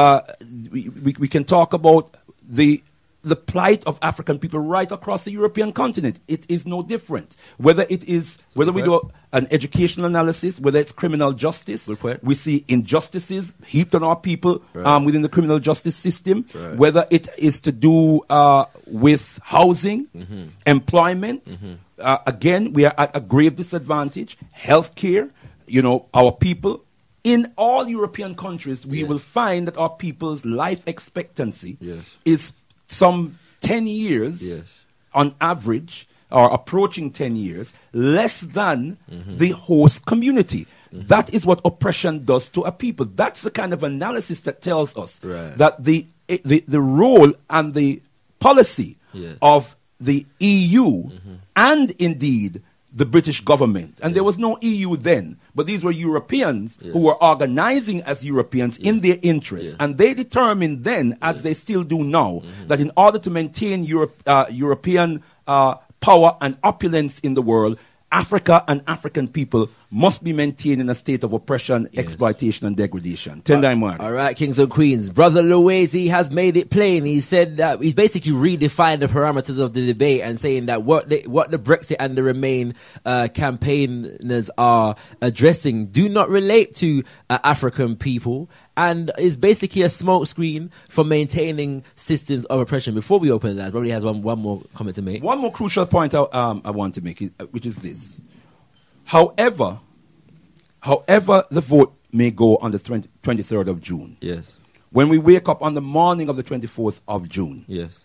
Speaker 3: we can talk about the plight of African people right across the European continent. It is no different. Whether we do an educational analysis, whether it's criminal justice, we see injustices heaped on our people within the criminal justice system, whether it is to do with housing, employment. Again, we are at a grave disadvantage. Healthcare, our people. In all European countries, we will find that our people's life expectancy is some 10 years on average, or approaching 10 years, less than the host community. That is what oppression does to a people. That's the kind of analysis that tells us that the role and the policy of the EU and indeed the British government, and there was no EU then, but these were Europeans who were organizing as Europeans in their interests, and they determined then, as they still do now, that in order to maintain European power and opulence in the world, Africa and African people must be maintained in a state of oppression, exploitation, and degradation.
Speaker 1: All right, kings and queens. Brother Luwezi has made it plain. He said that he's basically redefined the parameters of the debate and saying that what the Brexit and the Remain campaigners are addressing do not relate to African people, and is basically a smokescreen for maintaining systems of oppression. Before we open that, probably has one more comment to make.
Speaker 3: One more crucial point I want to make, which is this. However the vote may go on the 23rd of June, when we wake up on the morning of the 24th of June,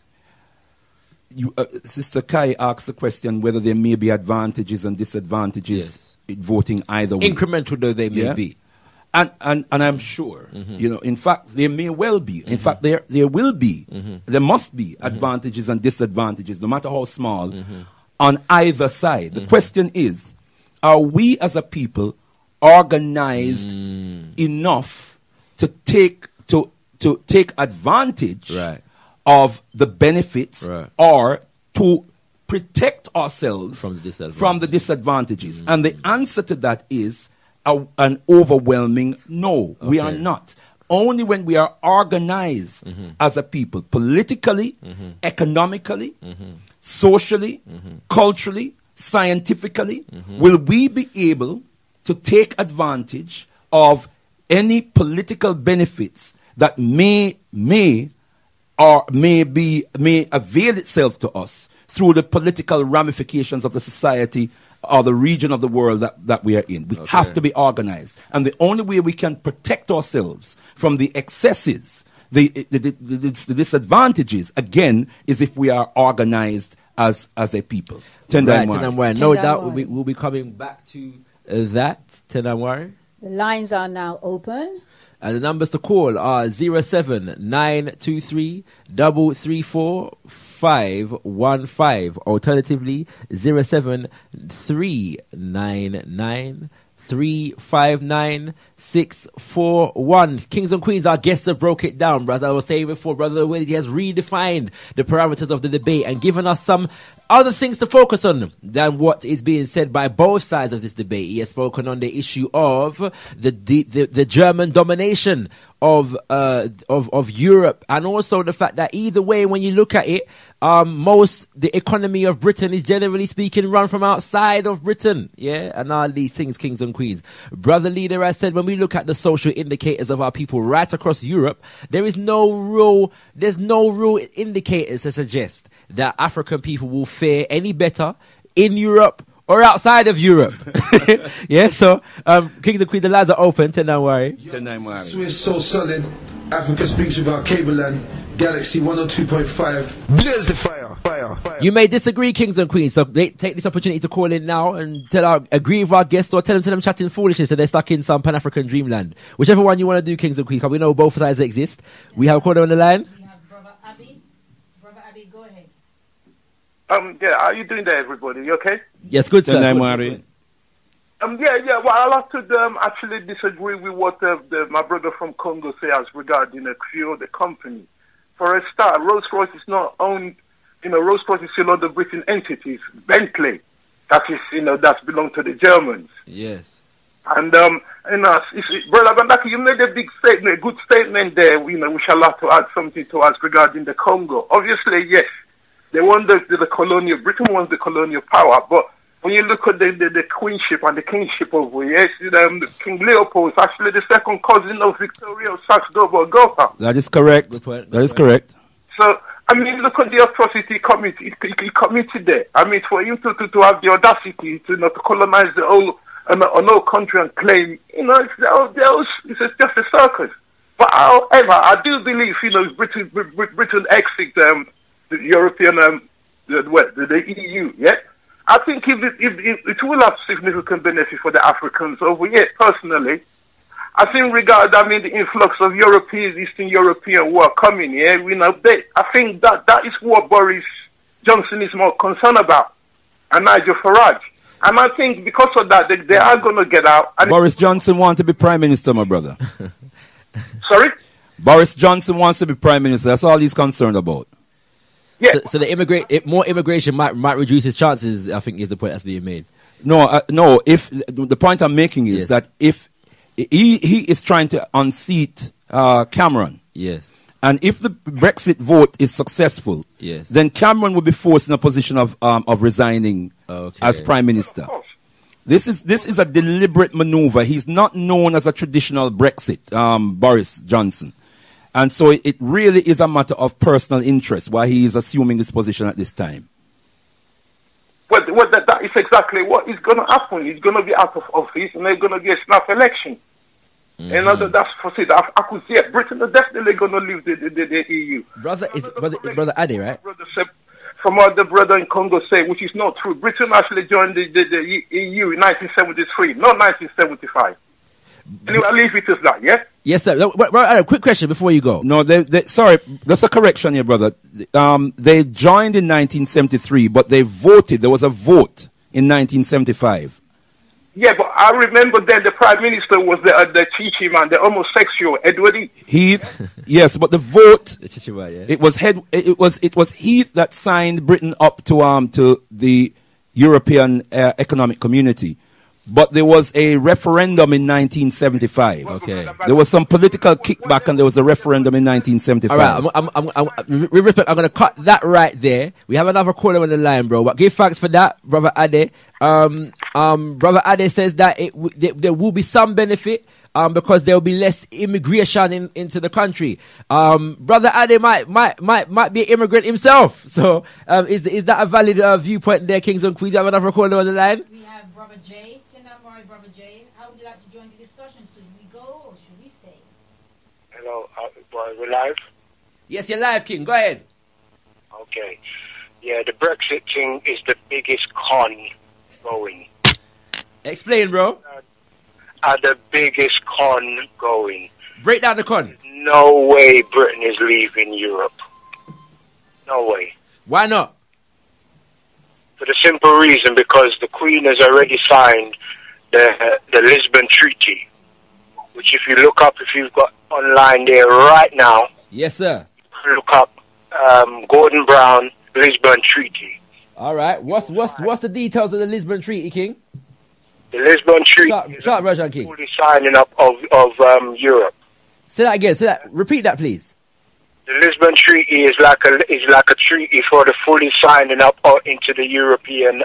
Speaker 3: Sister Kai asks the question whether there may be advantages and disadvantages in voting either way.
Speaker 1: Incremental though they may be.
Speaker 3: And I'm sure, in fact, there may well be. In fact, there will be. There must be advantages and disadvantages, no matter how small, on either side. The question is, are we as a people organized enough to take advantage of the benefits or to protect ourselves from the disadvantages? And the answer to that is an overwhelming no. We are not. Only when we are organized as a people, politically, economically, socially, culturally, scientifically, will we be able to take advantage of any political benefits that may avail itself to us through the political ramifications of the society or the region of the world that we are in. We have to be organized. And the only way we can protect ourselves from the excesses, the disadvantages, again, is if we are organized as a people.
Speaker 1: Tendamwari. No doubt we'll be coming back to that. Tendamwari.
Speaker 2: The lines are now open.
Speaker 1: And the numbers to call are 07923 334 515. Alternatively, 07399 359 641. Kings and Queens, our guests have broke it down, brother. I was saying before, Brother Willie has redefined the parameters of the debate and given us some other things to focus on than what is being said by both sides of this debate. He has spoken on the issue of the German domination of Europe, and also the fact that either way, when you look at it, the economy of Britain is generally speaking run from outside of Britain, yeah, and all these things, kings and queens. Brother Leader, I said, when we look at the social indicators of our people right across Europe, there's no real indicators to suggest that African people will fare any better in Europe or outside of Europe. Yeah, so kings and queens, the lines are open. Don't worry.
Speaker 7: Swiss so solid. Africa speaks with Alkebu-Lan. Galaxy 102.5. Blaze the fire.
Speaker 1: You may disagree, kings and queens, so they take this opportunity to call in now and agree with our guests, or tell them chatting foolishness so they're stuck in some Pan-African dreamland. Whichever one you want to do, kings and queens, because we know both sides exist. We have a caller on the line.
Speaker 2: We have Brother Abby. Brother Abby, go ahead.
Speaker 8: Yeah, how are you doing there, everybody? You okay?
Speaker 1: Yes, good, sir.
Speaker 3: Yeah.
Speaker 8: Well, I like to actually disagree with what my brother from Congo says regarding a few of the company. For a start, Rolls-Royce is not owned, Rolls-Royce is still under Britain entities. Bentley, that is, that's belonged to the Germans.
Speaker 1: Yes.
Speaker 8: And, Brother Bandaki, you made a good statement there, we shall have to add something to us regarding the Congo. Obviously, yes, they want the colonial, Britain wants the colonial power, but when you look at the queenship and the kingship over here, King Leopold is actually the second cousin of Victoria Saxe-Coburg-Gotha.
Speaker 3: That is correct. That is correct.
Speaker 8: So, I mean, look at the atrocity he committed there. I mean, for him to have the audacity to colonize the whole country and claim, it's just a circus. But however, I do believe, if Britain exit the European, the EU, yeah? I think it will have significant benefit for the Africans over here, personally. I think the influx of Eastern European who are coming here, I think that is what Boris Johnson is more concerned about, and Nigel Farage. And I think because of that, they are going to get out. And
Speaker 3: Boris Johnson wants to be Prime Minister, my brother.
Speaker 8: Sorry?
Speaker 3: Boris Johnson wants to be Prime Minister. That's all he's concerned about.
Speaker 8: Yeah.
Speaker 1: So more immigration might reduce his chances, I think, is the point that's being made.
Speaker 3: No. If the point I'm making is that if he is trying to unseat Cameron,
Speaker 1: yes,
Speaker 3: and if the Brexit vote is successful,
Speaker 1: yes,
Speaker 3: then Cameron will be forced in a position of resigning as Prime Minister. This is a deliberate maneuver. He's not known as a traditional Brexit, Boris Johnson. And so it really is a matter of personal interest why he is assuming this position at this time.
Speaker 8: Well, that is exactly what is going to happen. He's going to be out of office, and there's going to be a snap election. Mm-hmm. And that's for it. I could see it. Britain are definitely going to leave the EU.
Speaker 1: Brother Adi, right?
Speaker 8: From what the brother in Congo say, which is not true. Britain actually joined the EU in 1973, not 1975. Anyway, I'll leave it as that, yeah?
Speaker 1: Yes, sir. Quick question before you go.
Speaker 3: No, sorry, that's a correction here, brother. They joined in 1973, but they voted. There was a vote in 1975.
Speaker 8: Yeah, but I remember then the Prime Minister was the Chichi man, the homosexual, Edward
Speaker 3: Heath. Yes, but the vote,
Speaker 1: the Chichi man, yeah.
Speaker 3: it was Heath that signed Britain up to the European Economic Community. But there was a referendum in 1975.
Speaker 1: Okay.
Speaker 3: There was some political kickback, and there was a referendum in 1975.
Speaker 1: All right, with respect, I'm going to cut that right there. We have another caller on the line, bro. But give thanks for that, Brother Ade. Brother Ade says that there will be some benefit because there will be less immigration into the country. Brother Ade might be an immigrant himself. So is that a valid viewpoint there, Kings and Queens? You have another caller on the line?
Speaker 2: We have Brother Jay. Brother Jay, how would you like to join the discussion? Should we go or should we stay?
Speaker 9: Hello, we're live?
Speaker 1: Yes, you're live, King. Go ahead.
Speaker 9: Okay. Yeah, the Brexit thing is the biggest con going.
Speaker 1: Explain, bro.
Speaker 9: The biggest con going.
Speaker 1: Break down the con.
Speaker 9: No way Britain is leaving Europe. No way.
Speaker 1: Why not?
Speaker 9: For the simple reason because the Queen has already signed the Lisbon Treaty, which if you look up, if you've got online there right now.
Speaker 1: Yes, sir.
Speaker 9: Look up Gordon Brown Lisbon Treaty.
Speaker 1: All right. What's the details of the Lisbon Treaty, King?
Speaker 9: The Lisbon Treaty is
Speaker 1: Shut Rajan King.
Speaker 9: fully signing up of Europe.
Speaker 1: Say that again. Repeat that, please.
Speaker 9: The Lisbon Treaty is like a treaty for the fully signing up into the European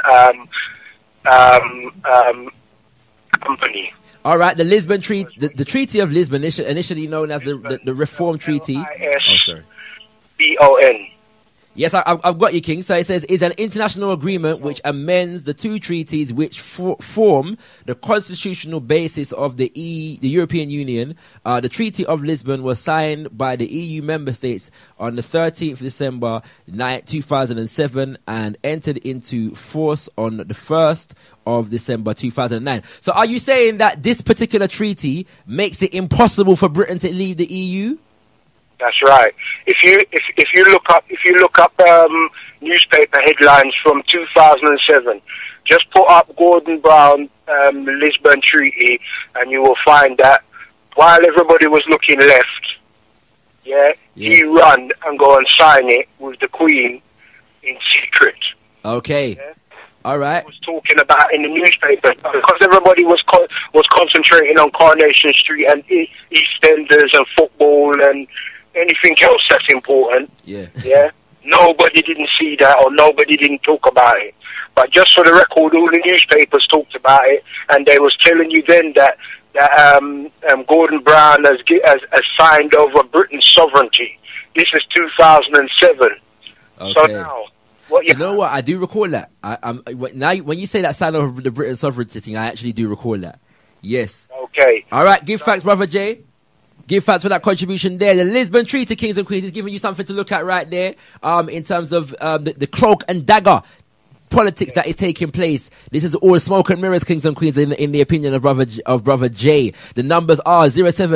Speaker 9: company.
Speaker 1: All right. The Lisbon Treaty, the Treaty of Lisbon, initially known as the Reform Treaty. Oh, sorry.
Speaker 9: BON.
Speaker 1: Yes, I've got you, King. So it says, is an international agreement which amends the two treaties which form the constitutional basis of the European Union. The Treaty of Lisbon was signed by the EU member states on the 13th December 2007 and entered into force on the 1st of December 2009. So are you saying that this particular treaty makes it impossible for Britain to leave the EU?
Speaker 9: That's right. If you look up newspaper headlines from 2007, just put up Gordon Brown Lisbon Treaty, and you will find that while everybody was looking left, he ran and go and sign it with the Queen in secret.
Speaker 1: Okay.
Speaker 9: Yeah?
Speaker 1: All right.
Speaker 9: Was talking about in the newspaper because everybody was concentrating on Coronation Street and EastEnders and football and anything else that's important. Yeah. Nobody didn't see that or nobody didn't talk about it. But just for the record, all the newspapers talked about it, and they was telling you then that Gordon Brown has signed over Britain's sovereignty. This is 2007.
Speaker 1: Okay.
Speaker 9: So now,
Speaker 1: you know what? I do recall that. Now when you say that sign over the British sovereignty thing, I actually do recall that. Yes.
Speaker 9: Okay.
Speaker 1: All right. Give thanks, Brother Jay. Give thanks for that contribution there. The Lisbon Treaty, Kings and Queens, is giving you something to look at right there. In terms of the cloak and dagger politics that is taking place. This is all smoke and mirrors, Kings and Queens, in the opinion of Brother Jay. The numbers are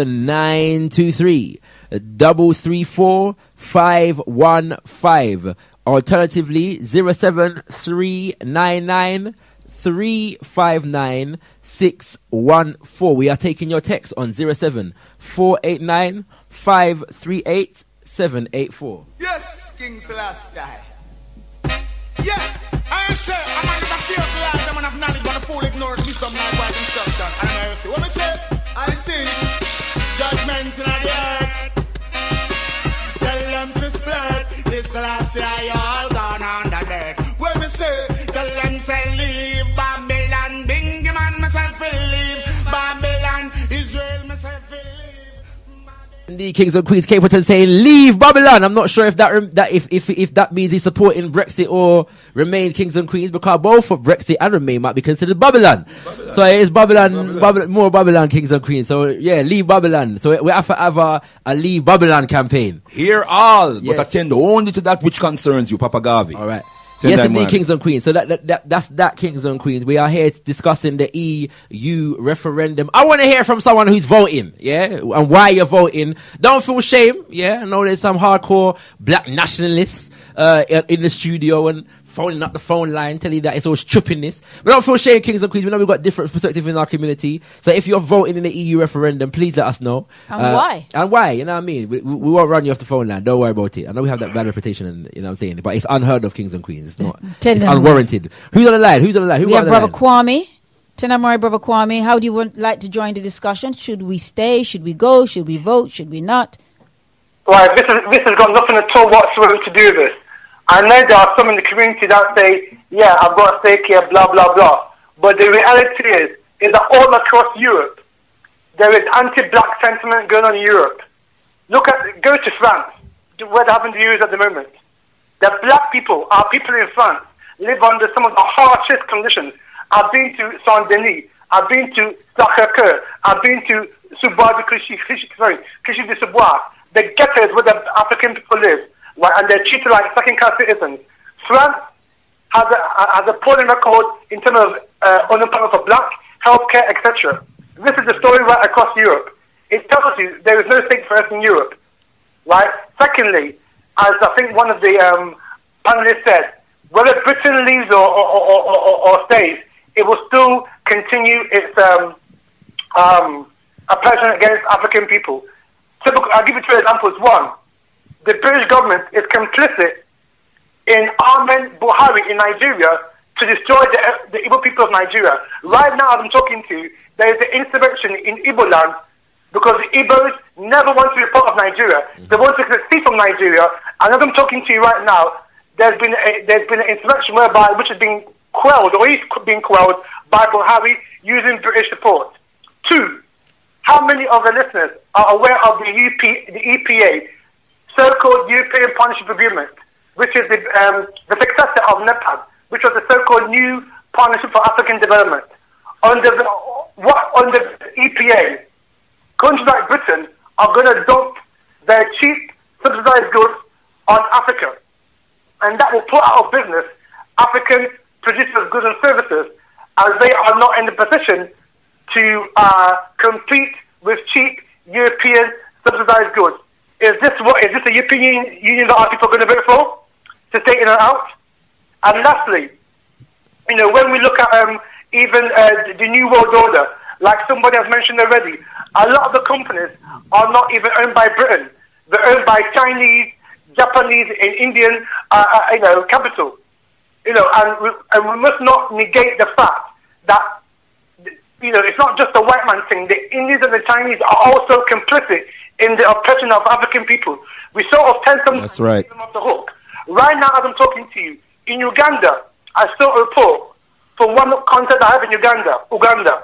Speaker 1: 07923 334 515. Alternatively, 07399 359 614. We are taking your text on 07489 538 784.
Speaker 10: Yes, King Celestia. Yeah, I say, I'm a fear of life, I'm of knowledge, but the fool ignores wisdom, likewise instruction. And I say, what I say? I see judgment in the earth. Tell them to split. This last year, you all gone on the dirt. When me say, tell them say leave Babylon, Bingy man myself will leave Babylon, Israel myself will leave.
Speaker 1: Indeed, Kings and Queens, Capleton saying leave Babylon. I'm not sure if that means he's supporting Brexit or Remain, Kings and Queens, because both of Brexit and Remain might be considered Babylon. So it is Babylon, more Babylon, Kings and Queens. So yeah, leave Babylon. So we have to have a leave Babylon campaign.
Speaker 3: Hear all, but attend only to that which concerns you, Papa Garvey.
Speaker 1: All right. Yes, indeed, Kings and Queens. So that's that, Kings and Queens. We are here discussing the EU referendum. I want to hear from someone who's voting, and why you're voting. Don't feel shame, I know there's some hardcore black nationalists in the studio and phoning up the phone line, telling you that it's all trippiness. But don't feel shame, Kings and Queens. We know we've got different perspectives in our community. So if you're voting in the EU referendum, please let us know.
Speaker 2: And why?
Speaker 1: And why, you know what I mean? We won't run you off the phone line. Don't worry about it. I know we have that bad reputation, and you know what I'm saying, but it's unheard of, Kings and Queens. It's not. It's unwarranted. Who's on the line? Who
Speaker 2: we have Brother Kwame. Tenamori, Brother Kwame. How do you like to join the discussion? Should we stay? Should we go? Should we vote? Should we not?
Speaker 8: Right, this has got nothing at all whatsoever to do with this. I know there are some in the community that say, yeah, I've got a stake here, blah, blah, blah. But the reality is that all across Europe, there is anti-black sentiment going on in Europe. Go to France, where they're having the views at the moment. The black people, our people in France, live under some of the harshest conditions. I've been to Saint-Denis, I've been to Sacré-Cœur, I've been to Clichy-de-Sous-Bois, the ghettos where the African people live. Right, and they're treated like second-class citizens. France has a appalling record in terms of unemployment for black, healthcare, etc. This is the story right across Europe. It tells you there is no state for us in Europe. Right? Secondly, as I think one of the panelists said, whether Britain leaves or stays, it will still continue its oppression against African people. So I'll give you two examples. One, the British government is complicit
Speaker 9: in Ahmed Buhari in Nigeria to destroy the Igbo people of Nigeria. Right now, as I'm talking to you, there is an insurrection in Igbo-Lan because the Igbos never want to be part of Nigeria. They want to secede from Nigeria. And as I'm talking to you right now, there's been an insurrection which has been quelled, or is being quelled, by Buhari using British support. 2, how many of the listeners are aware of the EPA, so-called European Partnership Agreement, which is the successor of iNAPP, which was the so-called New Partnership for African Development? Under the EPA, countries like Britain are going to dump their cheap subsidized goods on Africa, and that will put out of business African producers of goods and services, as they are not in the position to compete with cheap European subsidized goods. Is this a European Union that our people are going to vote for? To stay in and out? And lastly, when we look at even the New World Order, like somebody has mentioned already, a lot of the companies are not even owned by Britain. They're owned by Chinese, Japanese, and Indian, capital. And we must not negate the fact that, it's not just a white man thing. The Indians and the Chinese are also complicit in the oppression of African people. We sort of tend to
Speaker 3: That's right.
Speaker 9: them off the hook. Right now, as I'm talking to you, in Uganda, I saw a report from one contact I have in Uganda.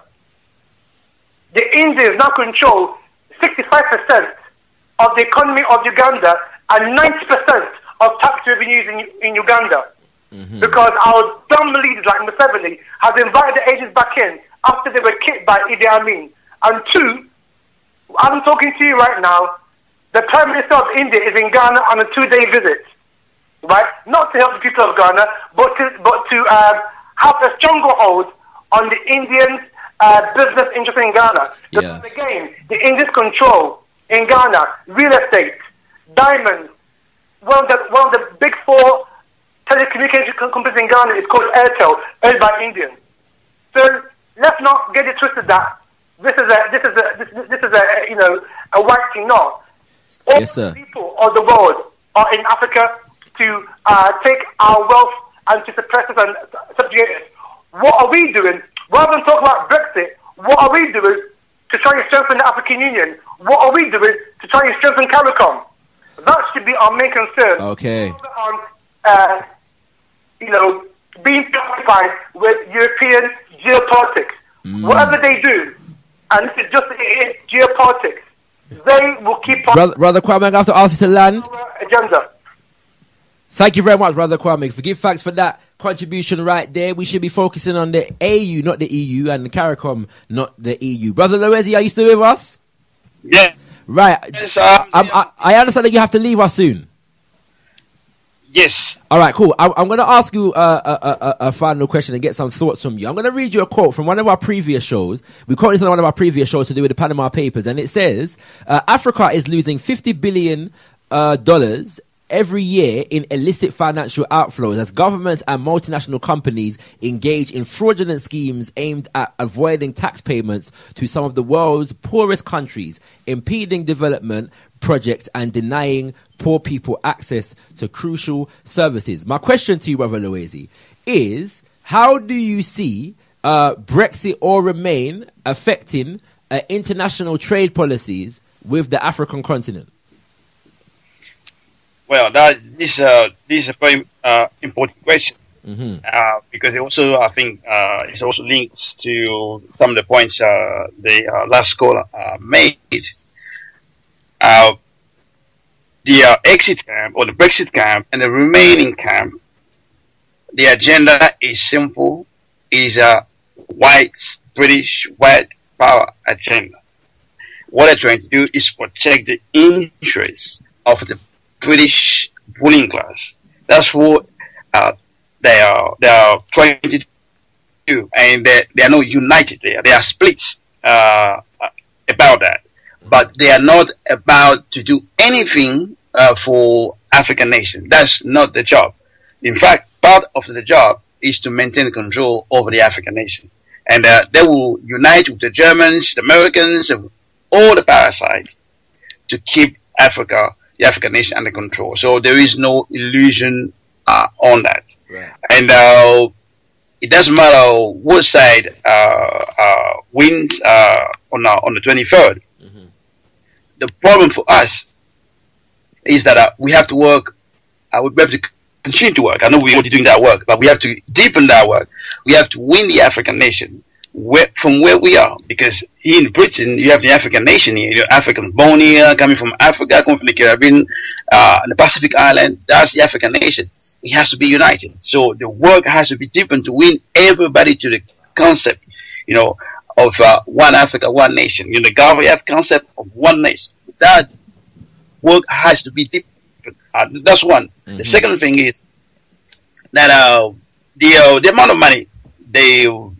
Speaker 9: The Indians now control 65% of the economy of Uganda and 90% of tax revenues in Uganda. Mm-hmm. Because our dumb leaders like Museveni have invited the agents back in after they were kicked by Idi Amin. And 2, I'm talking to you right now, the Prime Minister of India is in Ghana on a 2-day visit, right? Not to help the people of Ghana, but to have a stronghold on the Indians' business interest in Ghana. Because again, the Indians control in Ghana real estate, diamonds. One of the big 4 telecommunication companies in Ghana is called Airtel, owned by Indians. So let's not get it twisted that this is a white thing. No, all the people of the world are in Africa to take our wealth and to suppress us and subjugate us. What are we doing? Rather than talk about Brexit, what are we doing to try and strengthen the African Union? What are we doing to try and strengthen CARICOM? That should be our main concern.
Speaker 1: Okay.
Speaker 9: Being preoccupied with European geopolitics. Whatever they do, and this is just geopolitics, they will keep on.
Speaker 1: Brother Kwame, I have to ask you to land.
Speaker 9: Agenda.
Speaker 1: Thank you very much, Brother Kwame. Forgive thanks for that contribution right there. We should be focusing on the AU, not the EU, and the CARICOM, not the EU. Brother Loezi, are you still with us?
Speaker 5: Yeah.
Speaker 1: Right. Yes, I understand that you have to leave us soon.
Speaker 5: Yes.
Speaker 1: All right, cool. I'm going to ask you a final question and get some thoughts from you. I'm going to read you a quote from one of our previous shows. We quoted this on one of our previous shows to do with the Panama Papers, and it says, Africa is losing $50 billion every year in illicit financial outflows as governments and multinational companies engage in fraudulent schemes aimed at avoiding tax payments to some of the world's poorest countries, impeding development projects and denying poor people access to crucial services. My question to you, Brother Loezi, is how do you see Brexit or Remain affecting international trade policies with the African continent?
Speaker 5: Well, this is a very important question, because it also, I think, it also links to some of the points the last caller made. The exit camp, or the Brexit camp, and the remaining camp, the agenda is simple. It is a British white power agenda. What they're trying to do is protect the interests of the British ruling class. That's what they are trying to do, and they are not united there. They are split about that, but they are not about to do anything for African nation. That's not the job. In fact, part of the job is to maintain control over the African nation, and they will unite with the Germans, the Americans, all the parasites to keep Africa, the African nation, under control. So there is no illusion on that.
Speaker 1: Right.
Speaker 5: And it doesn't matter what side wins on the 23rd. The problem for us is that we have to work. We have to continue to work. I know we're already doing that work, but we have to deepen that work. We have to win the African nation from where we are. Because here in Britain, you have the African nation here. You're African born here, coming from Africa, coming from the Caribbean, the Pacific Island. That's the African nation. It has to be united. So the work has to be deepened to win everybody to the concept, of one Africa, one nation. The Gavriat concept of one nation. That work has to be deepened. That's one. The second thing is that the amount of money they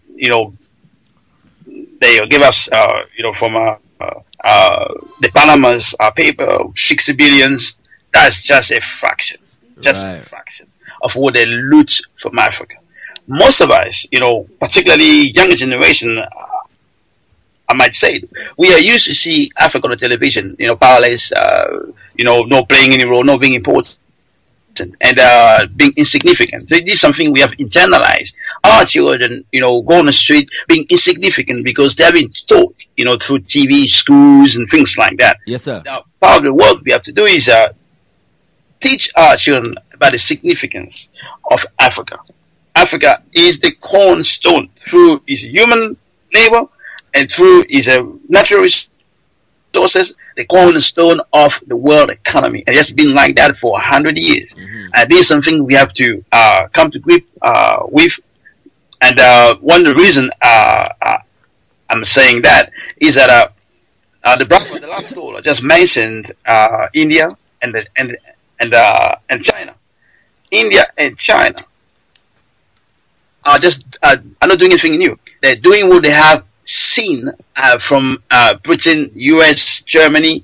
Speaker 5: give us from the Panama's paper, 60 billions. That's just a fraction, a fraction of what they loot from Africa. Most of us, particularly younger generation, I might say, we are used to see Africa on the television, powerless, not playing any role, not being important, and being insignificant. So this is something we have internalized. Our children, go on the street being insignificant because they have been taught, through TV, schools, and things like that.
Speaker 1: Yes, sir.
Speaker 5: Now, part of the work we have to do is teach our children about the significance of Africa. Africa is the cornerstone through its human labor and through its natural resources, the cornerstone of the world economy. And it's been like that for 100 years. And this is something we have to come to grip with. And one of the reasons I'm saying that is that the last caller just mentioned India and China. India and China are not doing anything new. They're doing what they have seen from Britain, US, Germany.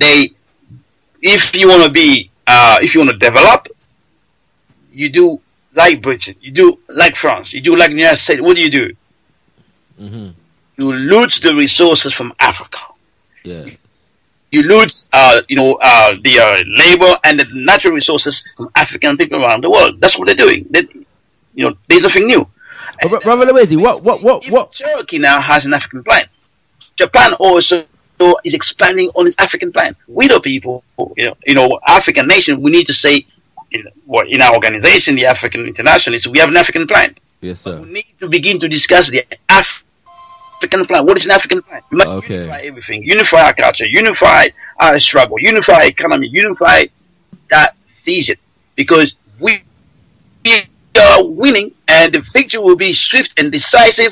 Speaker 5: If you want to develop, you do like Britain, you do like France, you do like the United States. What do? You loot the resources from Africa.
Speaker 1: Yeah.
Speaker 5: You loot, the labor and the natural resources from African people around the world. That's what they're doing. There's nothing new.
Speaker 1: Brother Lewezi, what?
Speaker 5: Turkey now has an African plan. Japan also is expanding on its African plan. We the people, African nation, we need to say, in our organization, the African Internationalists, we have an African plan.
Speaker 1: Yes, sir.
Speaker 5: But we need to begin to discuss the African plan. What is an African plan? We must unify everything. Unify our culture, unify our struggle, unify economy, unify that vision. Because we are winning, and the victory will be swift and decisive.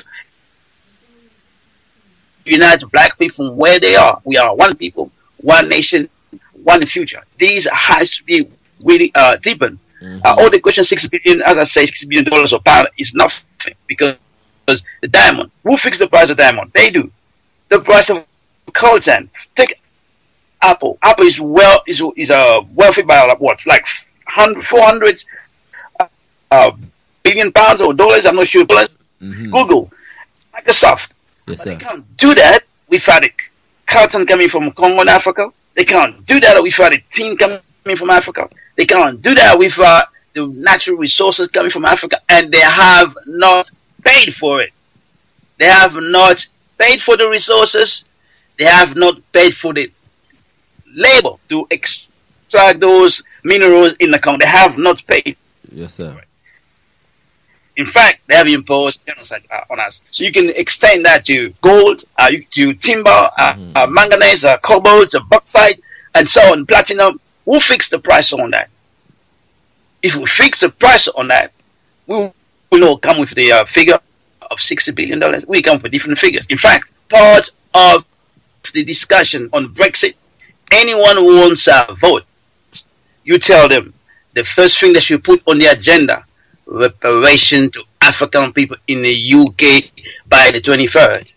Speaker 5: Unite black people from where they are. We are one people, one nation, one future. These has to be really deepened. All the question, $6 billion, as I say, $6 billion or pound is nothing, because the diamond. Who fixed the price of diamond? They do. The price of coltan. Take Apple. Apple is wealthy by what, like 400 billion pounds or dollars? I'm not sure. Google, Microsoft.
Speaker 1: Yes,
Speaker 5: they can't do that without the cotton coming from Congo and Africa. They can't do that without the tin coming from Africa. They can't do that without the natural resources coming from Africa, and they have not paid for it. They have not paid for the resources. They have not paid for the labor to extract those minerals in the country. They have not paid.
Speaker 1: Yes, sir.
Speaker 5: In fact, they have imposed genocide on us. So you can extend that to gold, to timber, manganese, cobalt, bauxite, and so on, platinum. Who fixed the price on that? If we fix the price on that, we will not come with the figure of $60 billion. We come with different figures. In fact, part of the discussion on Brexit, anyone who wants a vote, you tell them the first thing they should put on the agenda, reparation to African people in the UK by the 23rd.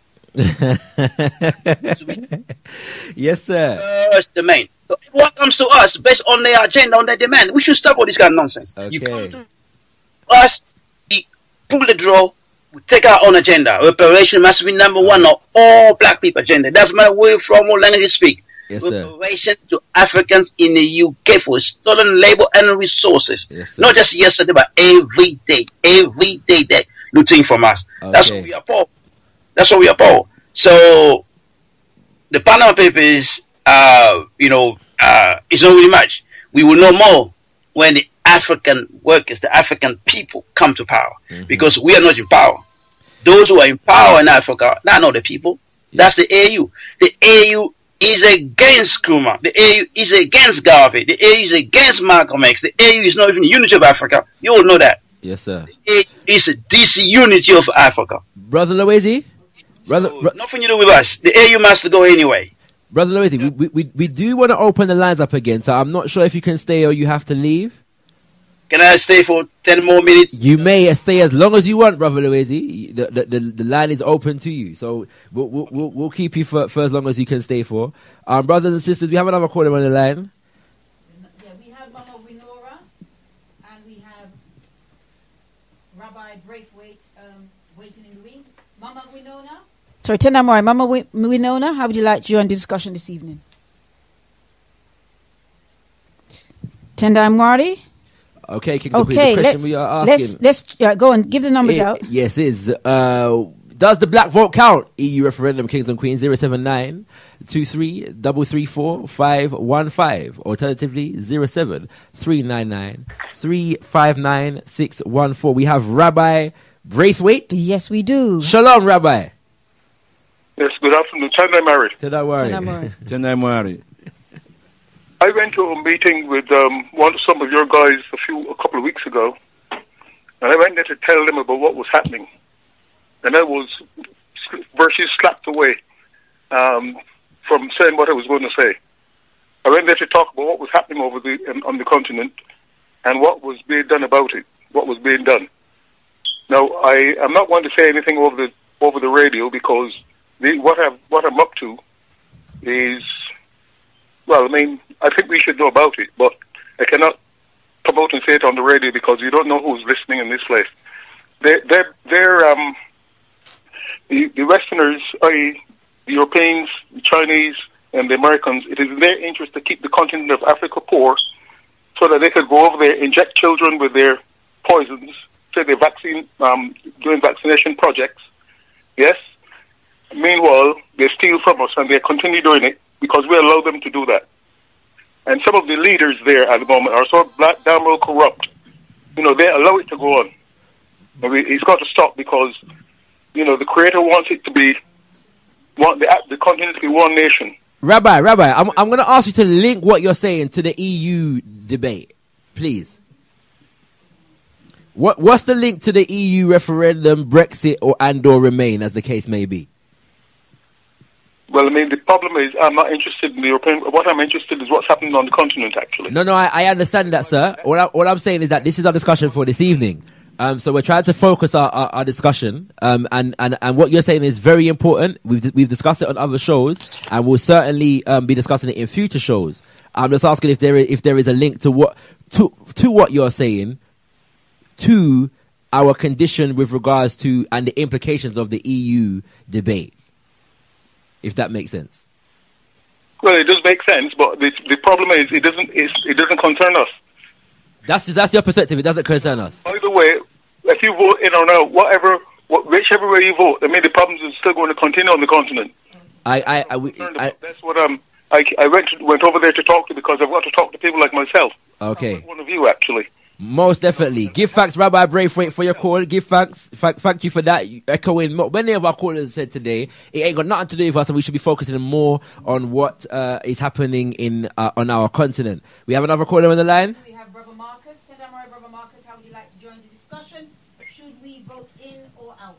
Speaker 1: Yes, sir.
Speaker 5: First domain. So what comes to us based on their agenda, on their demand, we should stop all this kind of nonsense.
Speaker 1: Okay.
Speaker 5: You come to us, we pull the draw, we take our own agenda. Reparation must be number one of all black people agenda. It doesn't matter where you're from, what language you speak.
Speaker 1: Yes, sir.
Speaker 5: Reparations to Africans in the UK for stolen labor and resources.
Speaker 1: Yes, sir.
Speaker 5: Not just yesterday, but every day. Every day they're looting from us.
Speaker 1: Okay.
Speaker 5: That's what we are for. That's what we are for. So the Panama Papers, it's not really much. We will know more when the African workers, the African people come to power. Because we are not in power. Those who are in power in Africa, they are not the people. That's the AU. The AU is against Kuma. The AU is against Garvey. The AU is against Malcolm X. The AU is not even the unity of Africa. You all know that.
Speaker 1: Yes, sir.
Speaker 5: The AU is a disunity of Africa.
Speaker 1: Brother Loezi?
Speaker 5: Nothing to do with us. The AU must go anyway.
Speaker 1: Brother Loezi, we do want to open the lines up again, so I'm not sure if you can stay or you have to leave.
Speaker 5: Can I stay for 10 more minutes?
Speaker 1: You may stay as long as you want, Brother Loezi. The line is open to you, so we'll keep you for as long as you can stay for. Brothers and sisters, we have another caller on the line.
Speaker 2: Yeah, we have Mama Winora and we have Rabbi Braithwaite waiting in the wing. Mama Winona? Sorry, Tendamori. Mama Winona, how would you like to join the discussion this evening? Tendamori?
Speaker 1: Okay, King the question we are asking.
Speaker 2: Let's go and give the numbers out.
Speaker 1: Yes, it is. Does the black vote count? EU referendum, Kings and Queens, 079 23 334 515. Alternatively, 07 399 359 614. We have Rabbi Braithwaite.
Speaker 2: Yes, we do.
Speaker 1: Shalom, Rabbi.
Speaker 8: Yes, good afternoon. Tendamori.
Speaker 1: Tendamori.
Speaker 8: I went to a meeting with some of your guys a couple of weeks ago, and I went there to tell them about what was happening, and I was virtually slapped away from saying what I was going to say. I went there to talk about what was happening on the continent and what was being done about it, what was being done. Now, I am not going to say anything over the radio because what I'm up to is. Well, I mean, I think we should know about it, but I cannot come out and say it on the radio because you don't know who's listening in this place. The Westerners, the Europeans, the Chinese, and the Americans, it is in their interest to keep the continent of Africa poor so that they could go over there, inject children with their poisons, say they're doing vaccination projects. Yes? Meanwhile, they steal from us and they continue doing it because we allow them to do that. And some of the leaders there at the moment are so damn well corrupt. They allow it to go on. It's got to stop because, the Creator wants it to be, the continent to be one nation.
Speaker 1: Rabbi, I'm going to ask you to link what you're saying to the EU debate, please. What's the link to the EU referendum, Brexit, or Remain, as the case may be?
Speaker 8: Well, I mean, the problem is I'm not interested in the European. What I'm interested in is what's happening on the continent, actually.
Speaker 1: No, I understand that, sir. All I'm saying is that this is our discussion for this evening. So we're trying to focus our discussion. And what you're saying is very important. We've discussed it on other shows, and we'll certainly be discussing it in future shows. I'm just asking if there is a link to what you're saying to our condition with regards to and the implications of the EU debate. If that makes sense.
Speaker 8: Well, it does make sense, but the problem is it doesn't concern us.
Speaker 1: That's your perspective. It doesn't concern us.
Speaker 8: Either way, if you vote in or no, whichever way you vote, I mean the problems are still going to continue on the continent. That's what I went over there to talk to because I've got to talk to people like myself.
Speaker 1: Okay.
Speaker 8: One of you actually.
Speaker 1: Most definitely. Give thanks, Rabbi Braithwaite, for your call. Give thanks. Thank you for that. Echoing many of our callers said today, it ain't got nothing to do with us, and we should be focusing more on what is happening on our continent. We have another caller on the line.
Speaker 2: We have Brother Marcus. Brother Marcus, how would you like to join the discussion? Should we vote in or out?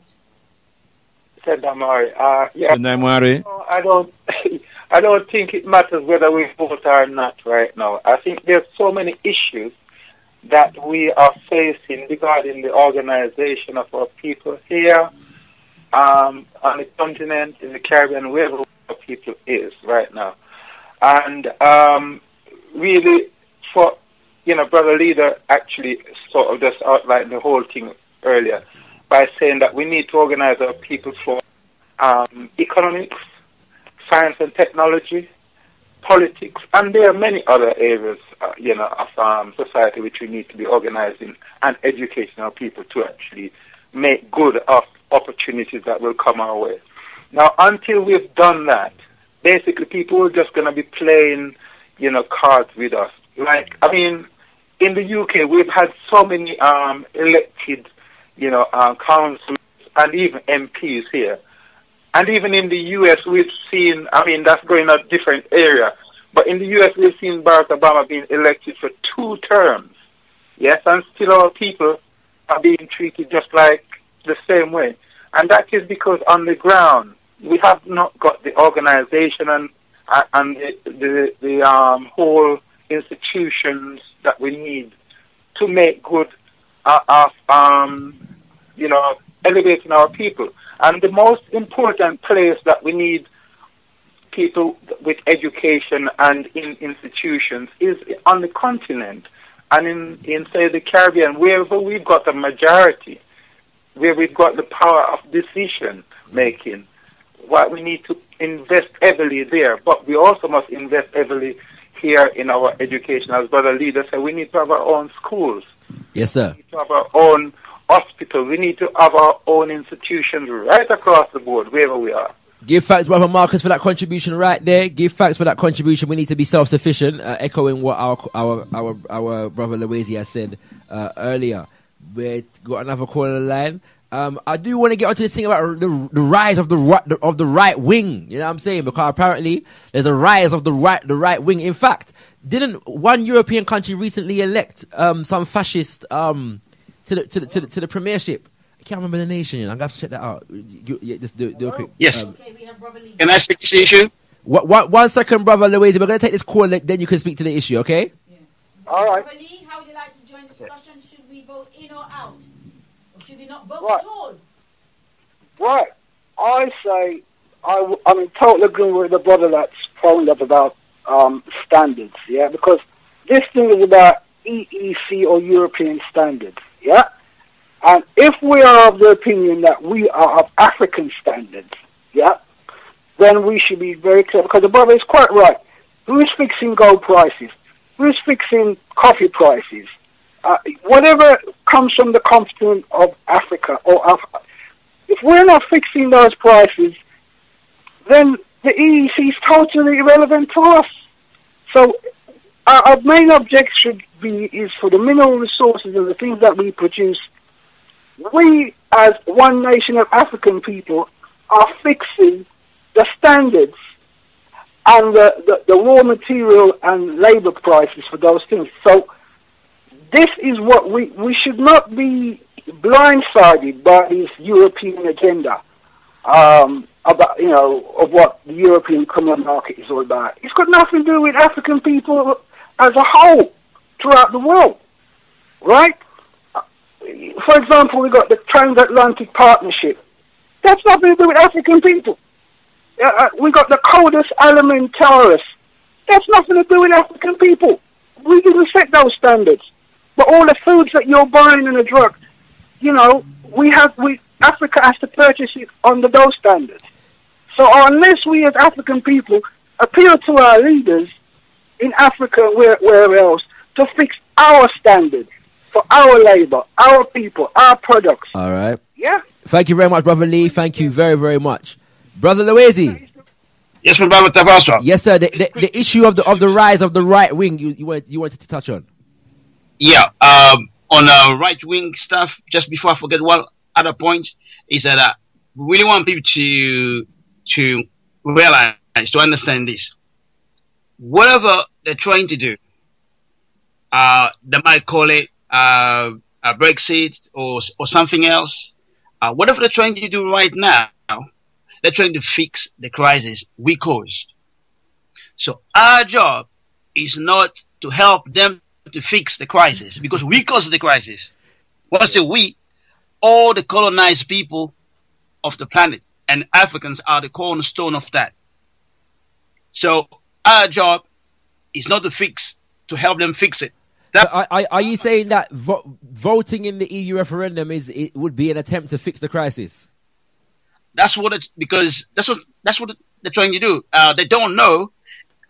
Speaker 11: I don't think it matters whether we vote or not right now. I think there's so many issues that we are facing regarding the organization of our people here, on the continent, in the Caribbean, wherever our people is right now. And really, Brother Leader actually sort of just outlined the whole thing earlier by saying that we need to organize our people for economics, science and technology, politics, and there are many other areas, of society which we need to be organizing and educating our people to actually make good of opportunities that will come our way. Now, until we've done that, basically people are just going to be playing, cards with us. Like, I mean, in the UK, we've had so many elected, councils and even MPs here. And even in the US, we've seen, I mean, that's going a different area. But in the US, we've seen Barack Obama being elected for 2 terms. Yes, and still our people are being treated just like the same way. And that is because on the ground, we have not got the organization and the whole institutions that we need to make good of elevating our people. And the most important place that we need people with education and in institutions is on the continent and in say, the Caribbean, wherever we've got the majority, where we've got the power of decision making. What we need to invest heavily there, but we also must invest heavily here in our education. As Brother Leader said, we need to have our own schools.
Speaker 1: Yes, sir.
Speaker 11: We need to have our own hospital. We need to have our own institutions right across the board, wherever we are.
Speaker 1: Give thanks, Brother Marcus, for that contribution right there. Give thanks for that contribution. We need to be self-sufficient, echoing what our Brother Loizy has said earlier. We've got another call on the line. I do want to get onto this thing about the rise of the right wing. You know what I'm saying? Because apparently there's a rise of the right wing. In fact, didn't one European country recently elect some fascist to the premiership? I can't remember the nation. I'm gonna have to check that out. Just do a quick.
Speaker 5: Yes. Can I speak to the issue?
Speaker 1: 1 second, Brother Louise. We're gonna take this call. Then you can speak to the issue. Okay?
Speaker 2: Yeah.
Speaker 11: All right.
Speaker 2: Brother Lee, how would you like to join the discussion? Should we vote in or out? Or should we not vote
Speaker 12: Right.
Speaker 2: at all?
Speaker 12: Right. I say, I'm in total agreement with the brother that's phoned up about standards, yeah? Because this thing is about EEC or European standards, yeah? And if we are of the opinion that we are of African standards, yeah, then we should be very clear, because the brother is quite right. Who is fixing gold prices? Who is fixing coffee prices? Whatever comes from the continent of Africa or if we're not fixing those prices, then the EEC is totally irrelevant to us. So our main objection is for the mineral resources and the things that we produce. We, as one nation of African people, are fixing the standards and the raw material and labor prices for those things. So this is what we should not be blindsided by this European agenda about, of what the European common market is all about. It's got nothing to do with African people as a whole throughout the world, right? For example, we got the transatlantic partnership. That's nothing to do with African people. We got the Codus Alimentaris. That's nothing to do with African people. We didn't set those standards. But all the foods that you're buying in the drug, Africa has to purchase it under those standards. So unless we as African people appeal to our leaders in Africa, where else, to fix our standards for our labor, our people, our products.
Speaker 1: All right.
Speaker 11: Yeah.
Speaker 1: Thank you very much, Brother Lee. Thank you very, very much. Brother Loizy.
Speaker 5: Yes, my brother Tabasco.
Speaker 1: Yes, sir. The issue of the rise of the right wing you wanted to touch on.
Speaker 5: Yeah. On right wing stuff, just before I forget, one other point is that we really want people to realize, to understand this. Whatever they're trying to do, they might call it Brexit or something else. Whatever they're trying to do right now, they're trying to fix the crisis we caused. So our job is not to help them to fix the crisis, because we caused the crisis. When I say we, all the colonized people of the planet, and Africans are the cornerstone of that. So our job is not to help them fix it.
Speaker 1: Are you saying that voting in the EU referendum would be an attempt to fix the crisis?
Speaker 5: That's what they're trying to do. They don't know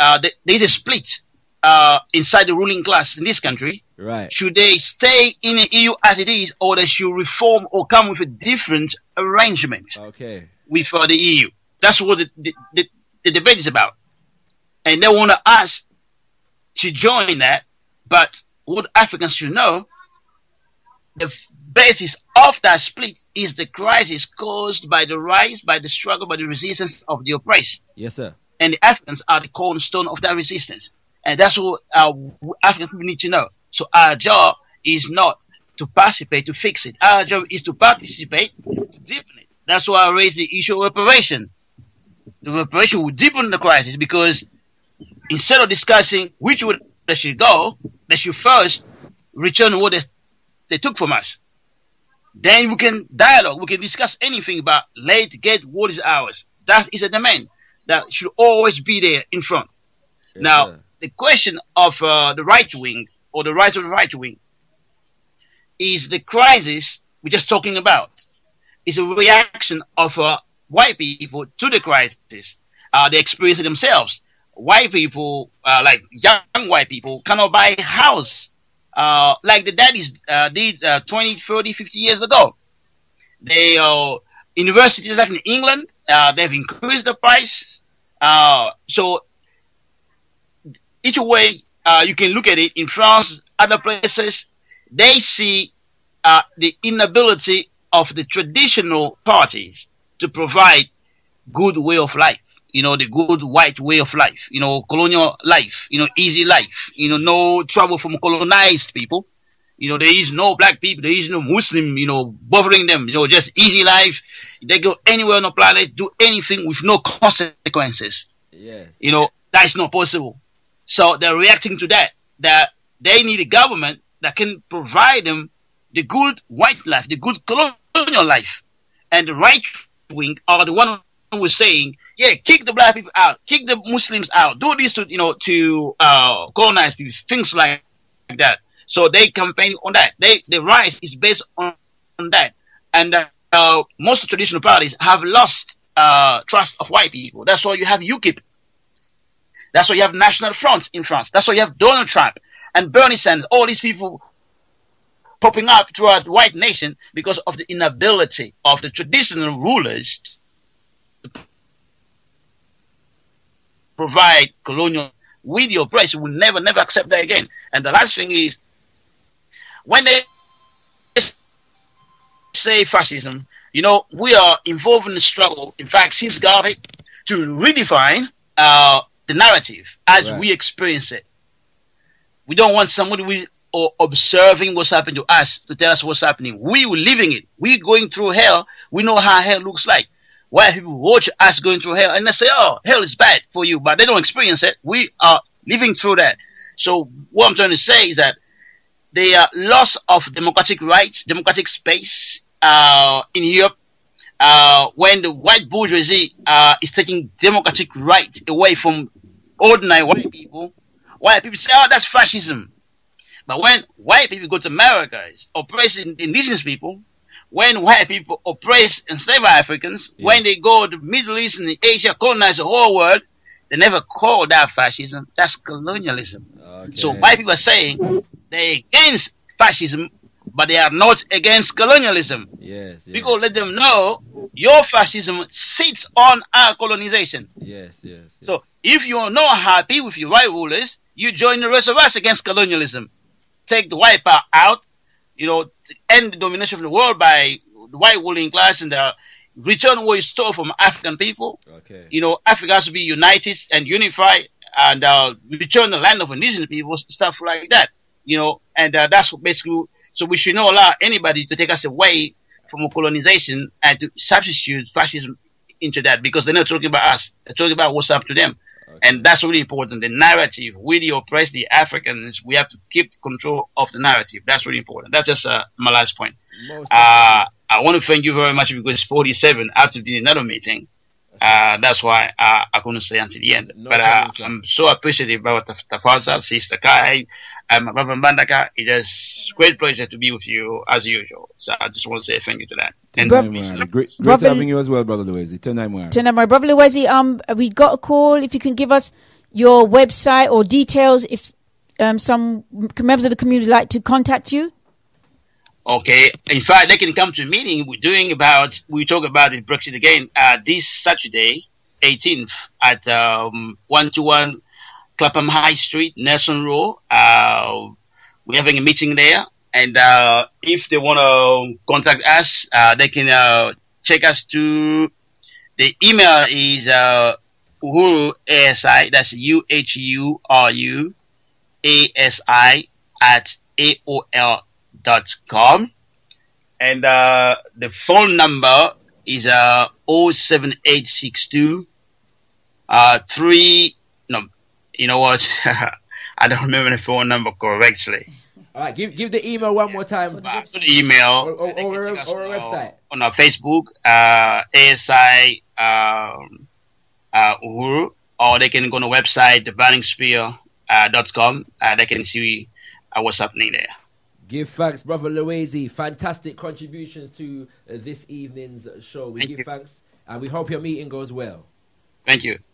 Speaker 5: there's a split inside the ruling class in this country.
Speaker 1: Right.
Speaker 5: Should they stay in the EU as it is, or they should reform or come with a different arrangement with the EU? That's what the debate is about. And they want us to join that. But what Africans should know, the basis of that split is the crisis caused by the rise, by the struggle, by the resistance of the oppressed.
Speaker 1: Yes, sir.
Speaker 5: And the Africans are the cornerstone of that resistance. And that's what African people need to know. So our job is not to participate to fix it. Our job is to participate to deepen it. That's why I raised the issue of reparation. The reparation will deepen the crisis, because instead of discussing which way they should go, they should first return what they took from us. Then we can dialogue. We can discuss anything about get what is ours. That is a demand that should always be there in front.
Speaker 1: Yes,
Speaker 5: now,
Speaker 1: sir.
Speaker 5: the question of the right wing, or the rise of the right wing, is the crisis we're just talking about. It's a reaction of white people to the crisis. They experience it themselves. White people, like young white people, cannot buy a house like the daddies did 20, 30, 50 years ago. They universities like in England, they've increased the price. So each way you can look at it, in France, other places, they see the inability of the traditional parties to provide good way of life. You know, the good white way of life. You know, colonial life. You know, easy life. You know, no trouble from colonized people. You know, there is no black people. There is no Muslim, you know, bothering them. You know, just easy life. They go anywhere on the planet, do anything with no consequences.
Speaker 1: Yes.
Speaker 5: You know, that is not possible. So they're reacting to that. That they need a government that can provide them the good white life, the good colonial life. And the right wing are the one who was saying, yeah, kick the black people out, kick the Muslims out, do this to, you know, to colonize people, things like that. So they campaign on that. The rise is based on that. And most traditional parties have lost trust of white people. That's why you have UKIP. That's why you have National Front in France. That's why you have Donald Trump and Bernie Sanders, all these people popping up throughout the white nation because of the inability of the traditional rulers to provide colonial with the oppressed. Will never accept that again. And the last thing is, when they say fascism, you know, we are involved in the struggle, in fact, since Garvey, to redefine the narrative as we experience it. We don't want somebody observing what's happening to us to tell us what's happening. We were living it. We're going through hell. We know how hell looks like. White people watch us going through hell and they say, oh, hell is bad for you, but they don't experience it. We are living through that. So what I'm trying to say is that the loss of democratic rights, democratic space in Europe, when the white bourgeoisie is taking democratic rights away from ordinary white people say, oh, that's fascism. But when white people go to America, oppress indigenous people, when white people oppress enslaved Africans, when they go to the Middle East and Asia, colonize the whole world, they never call that fascism. That's colonialism. Okay. So white people are saying they're against fascism, but they are not against colonialism.
Speaker 1: Yes.
Speaker 5: Because let them know your fascism sits on our colonization.
Speaker 1: Yes.
Speaker 5: So if you're not happy with your white rulers, you join the rest of us against colonialism. Take the white power out, you know, to end the domination of the world by the white ruling class, and return what is stole from African people. Okay. You know, Africa has to be united and unified, and return the land of indigenous people, stuff like that. You know, and that's basically. So we should not allow anybody to take us away from colonization and to substitute fascism into that, because they're not talking about us. They're talking about what's up to them. Okay. And that's really important. The narrative, we the oppressed, the Africans, we have to keep control of the narrative. That's really important. That's just my last point. I want to thank you very much, because 47 after doing another meeting. That's why I couldn't stay until the end. No, but I'm so appreciative about Tafasa, Sister Kai, and my brother Mbandaka. It is great pleasure to be with you as usual. So I just want to say thank you to that. And
Speaker 3: great having you as well, Brother Luwezi. Tonight, brother Luwezi,
Speaker 2: we got a call. If you can give us your website or details if some members of the community like to contact you?
Speaker 5: Okay. In fact, they can come to a meeting. We talk about the Brexit again this Saturday, 18th, at 121 Clapham High Street, Nelson Row. We're having a meeting there, and if they want to contact us, they can check us to the email is Uhuru ASI. That's UHURU ASI at AOL.com, and the phone number is 07862 you know what? I don't remember the phone number correctly.
Speaker 1: All right, give the email one more time.
Speaker 5: The email
Speaker 1: or a website
Speaker 5: on our Facebook, ASI Uhuru, or they can go on the website, thebanningspear.com. They can see what's happening there.
Speaker 1: Give thanks, Brother Loezi. Fantastic contributions to this evening's show. We give thanks, and we hope your meeting goes well.
Speaker 5: Thank you.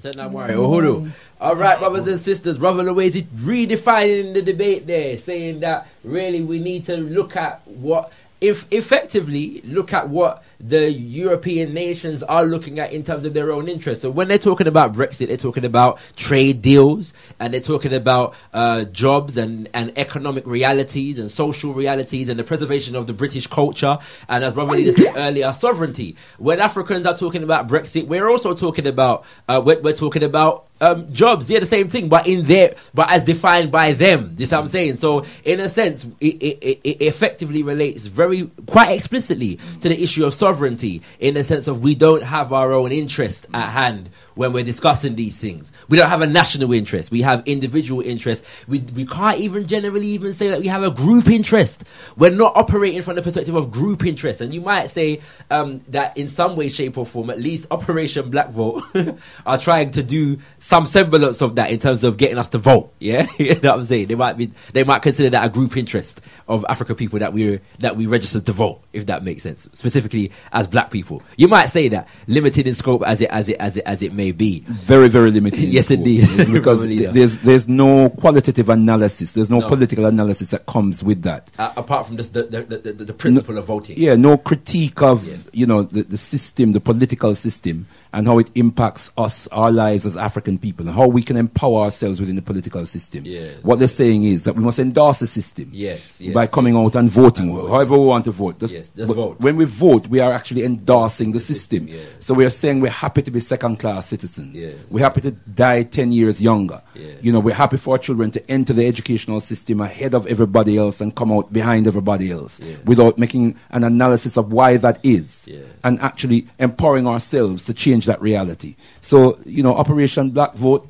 Speaker 1: Uhuru. All right, brothers and sisters, Brother Loezi redefining the debate there, saying that really we need to look at what, effectively look at what the European nations are looking at in terms of their own interests. So when they're talking about Brexit, they're talking about trade deals, and they're talking about jobs and economic realities and social realities and the preservation of the British culture. And as Brother Leader said earlier, sovereignty. When Africans are talking about Brexit, we're also talking about we're talking about jobs. Yeah, the same thing, but but as defined by them. You see what I'm saying? So in a sense, it effectively relates quite explicitly to the issue of sovereignty, in the sense of we don't have our own interest at hand when we're discussing these things. We don't have a national interest. We have individual interests. We can't even generally even say that we have a group interest. We're not operating from the perspective of group interest. And you might say that in some way, shape or form, at least Operation Black Vote are trying to do some semblance of that in terms of getting us to vote. Yeah, you know what I'm saying? They might consider that a group interest of African people that we registered to vote, if that makes sense. Specifically as black people, you might say that, limited in scope as it may be.
Speaker 3: Very, very limited.
Speaker 1: Yes, indeed.
Speaker 3: Because there's no qualitative analysis. There's no political analysis that comes with that.
Speaker 1: Apart from just the principle of voting.
Speaker 3: Yeah, no critique of the system, the political system, and how it impacts us, our lives as African people, and how we can empower ourselves within the political system.
Speaker 1: Yes.
Speaker 3: What they're saying is that we must endorse the system by coming out and voting, however we want to vote.
Speaker 1: Just vote.
Speaker 3: When we vote, we are actually endorsing the system. So we are saying we're happy to be second-class citizens. We're happy to die 10 years younger. We're happy for our children to enter the educational system ahead of everybody else and come out behind everybody else without making an analysis of why that is, and actually empowering ourselves to change that reality. So, Operation Black Vote,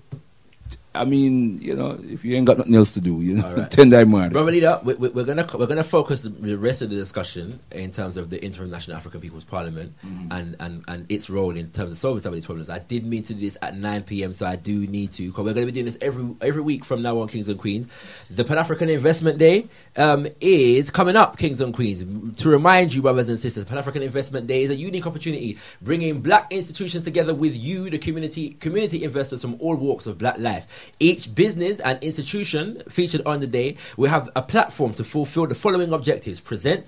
Speaker 3: I mean, if you ain't got nothing else to do,
Speaker 1: right.
Speaker 3: Tendai Mwari.
Speaker 1: Brother Leader, we're gonna focus the rest of the discussion in terms of the International African People's Parliament and its role in terms of solving some of these problems. I did mean to do this at 9 p.m, so I do need to, because we're going to be doing this every week from now on, Kings and Queens. The Pan-African Investment Day is coming up, Kings and Queens. To remind you, brothers and sisters, Pan-African Investment Day is a unique opportunity, bringing black institutions together with you, the community investors from all walks of black life. Each business and institution featured on the day will have a platform to fulfill the following objectives. Present,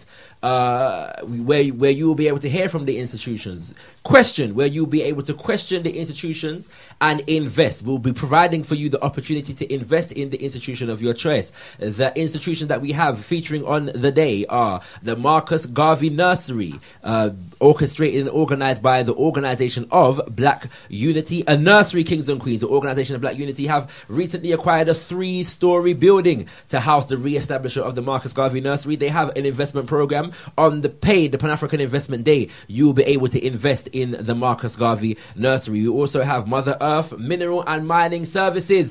Speaker 1: where you will be able to hear from the institutions. Question, where you'll be able to question the institutions. And invest. We'll be providing for you the opportunity to invest in the institution of your choice. The institutions that we have featuring on the day are the Marcus Garvey Nursery, orchestrated and organized by the Organization of Black Unity. A nursery, Kings and Queens, the Organization of Black Unity, have recently acquired a 3-story building to house the re-establisher of the Marcus Garvey Nursery. They have an investment program on the Pan-African Investment Day. You will be able to invest in the Marcus Garvey Nursery. We also have Mother Earth Mineral and Mining Services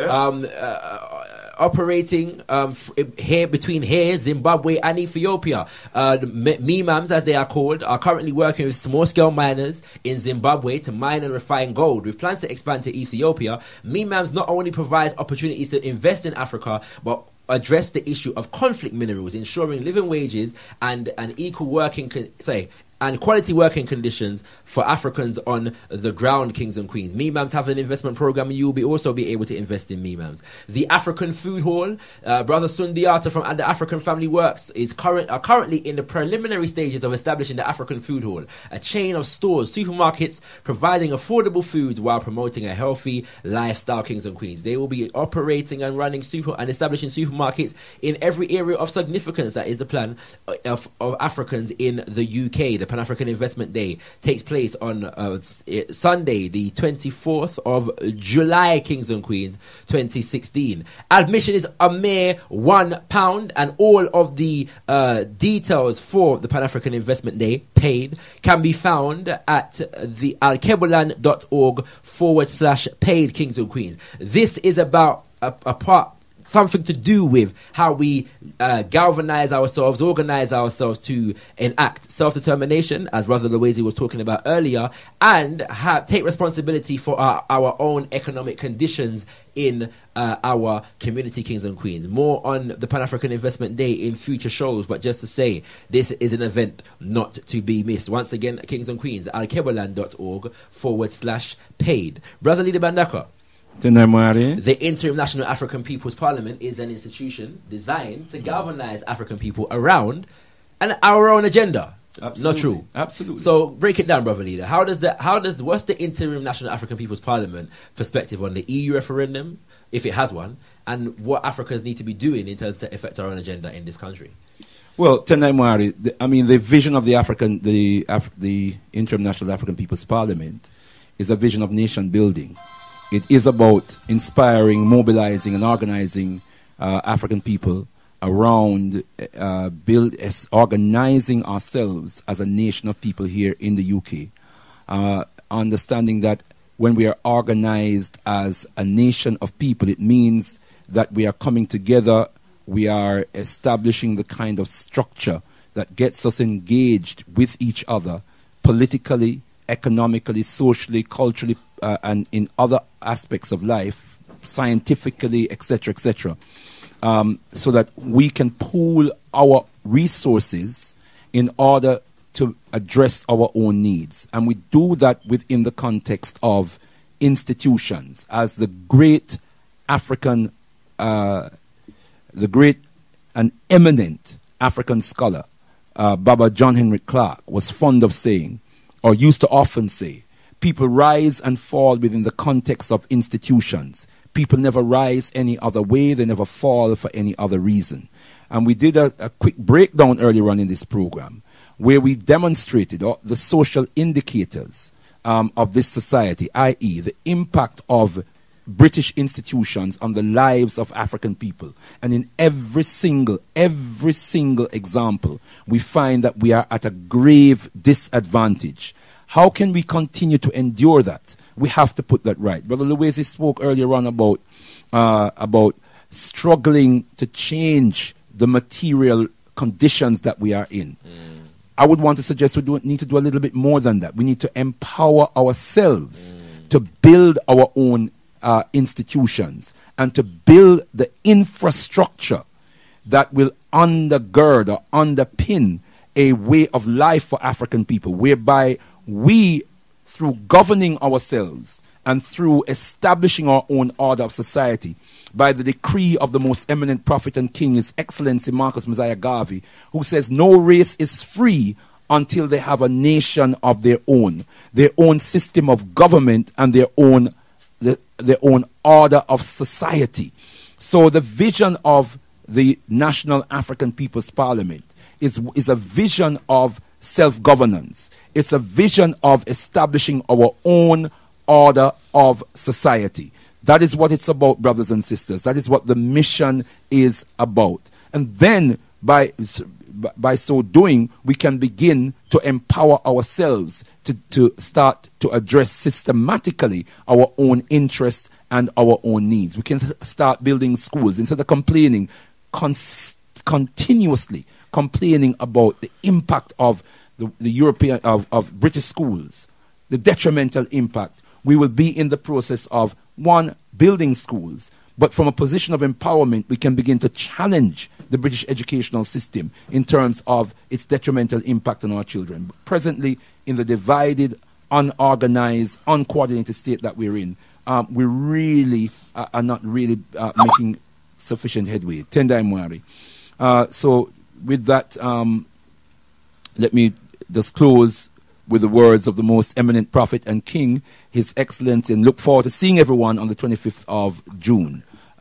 Speaker 1: operating between Zimbabwe and Ethiopia. The MEMAMs, as they are called, are currently working with small-scale miners in Zimbabwe to mine and refine gold. With plans to expand to Ethiopia, MEMAMs not only provides opportunities to invest in Africa, but address the issue of conflict minerals, ensuring living wages and an equal working and quality working conditions for Africans on the ground, kings and queens. MEMAMS have an investment program, and you will also be able to invest in MEMAMS. The African Food Hall, Brother Sundiata from the African Family Works are currently in the preliminary stages of establishing the African Food Hall, a chain of stores, supermarkets, providing affordable foods while promoting a healthy lifestyle, kings and queens. They will be operating and running and establishing supermarkets in every area of significance. That is the plan of Africans in the UK. The Pan-African Investment Day takes place on Sunday, the 24th of July, kings and queens, 2016. Admission is a mere £1, and all of the details for the Pan-African Investment Day, paid, can be found at the alkebu-lan.org/paid, kings and queens. This is about something to do with how we galvanize ourselves, organize ourselves to enact self-determination, as Brother Loezi was talking about earlier, and take responsibility for our own economic conditions in our community, kings and queens. More on the Pan-African Investment Day in future shows, but just to say, this is an event not to be missed. Once again, kings and queens, alkebu-lan.org/paid. Brother Leader Bandaka, the Interim National African People's Parliament is an institution designed to galvanize African people around our own agenda.
Speaker 3: Absolutely.
Speaker 1: Not true.
Speaker 3: Absolutely.
Speaker 1: So break it down, Brother Leader. What's the Interim National African People's Parliament perspective on the EU referendum, if it has one, and what Africans need to be doing in terms to affect our own agenda in this country?
Speaker 3: Well, Tendai Mwari, the vision of the Interim National African People's Parliament is a vision of nation building. It is about inspiring, mobilizing, and organizing African people around organizing ourselves as a nation of people here in the UK. Understanding that when we are organized as a nation of people, it means that we are coming together, we are establishing the kind of structure that gets us engaged with each other politically, economically, socially, culturally, and in other aspects of life, scientifically, etc., etc., so that we can pool our resources in order to address our own needs. And we do that within the context of institutions. As the great African, the great and eminent African scholar, Baba John Henry Clark, was fond of saying, or used to often say, people rise and fall within the context of institutions. People never rise any other way. They never fall for any other reason. And we did a quick breakdown earlier on in this program where we demonstrated the social indicators of this society, i.e. the impact of British institutions on the lives of African people. And in every single example, we find that we are at a grave disadvantage. How can we continue to endure that? We have to put that right. Brother Loezi spoke earlier on about struggling to change the material conditions that we are in. I would want to suggest we need to do a little bit more than that. We need to empower ourselves to build our own institutions and to build the infrastructure that will undergird or underpin a way of life for African people, whereby we, through governing ourselves and through establishing our own order of society, by the decree of the most eminent prophet and king, His Excellency Marcus Messiah Garvey, who says no race is free until they have a nation of their own system of government, and their own order of society. So the vision of the National African People's Parliament is a vision of self-governance. It's a vision of establishing our own order of society. That is what it's about, brothers and sisters. That is what the mission is about. And then by so doing, we can begin to empower ourselves to start to address systematically our own interests and our own needs. We can start building schools instead of complaining, continuously complaining about the impact of the European of British schools, the detrimental impact. We will be in the process of building schools, but from a position of empowerment, we can begin to challenge the British educational system in terms of its detrimental impact on our children. Presently, in the divided, unorganized, uncoordinated state that we're in, we really are not really making sufficient headway. Tendai Mwari. So with that, let me just close with the words of the most eminent prophet and king, His Excellency, and look forward to seeing everyone on the 25th of June.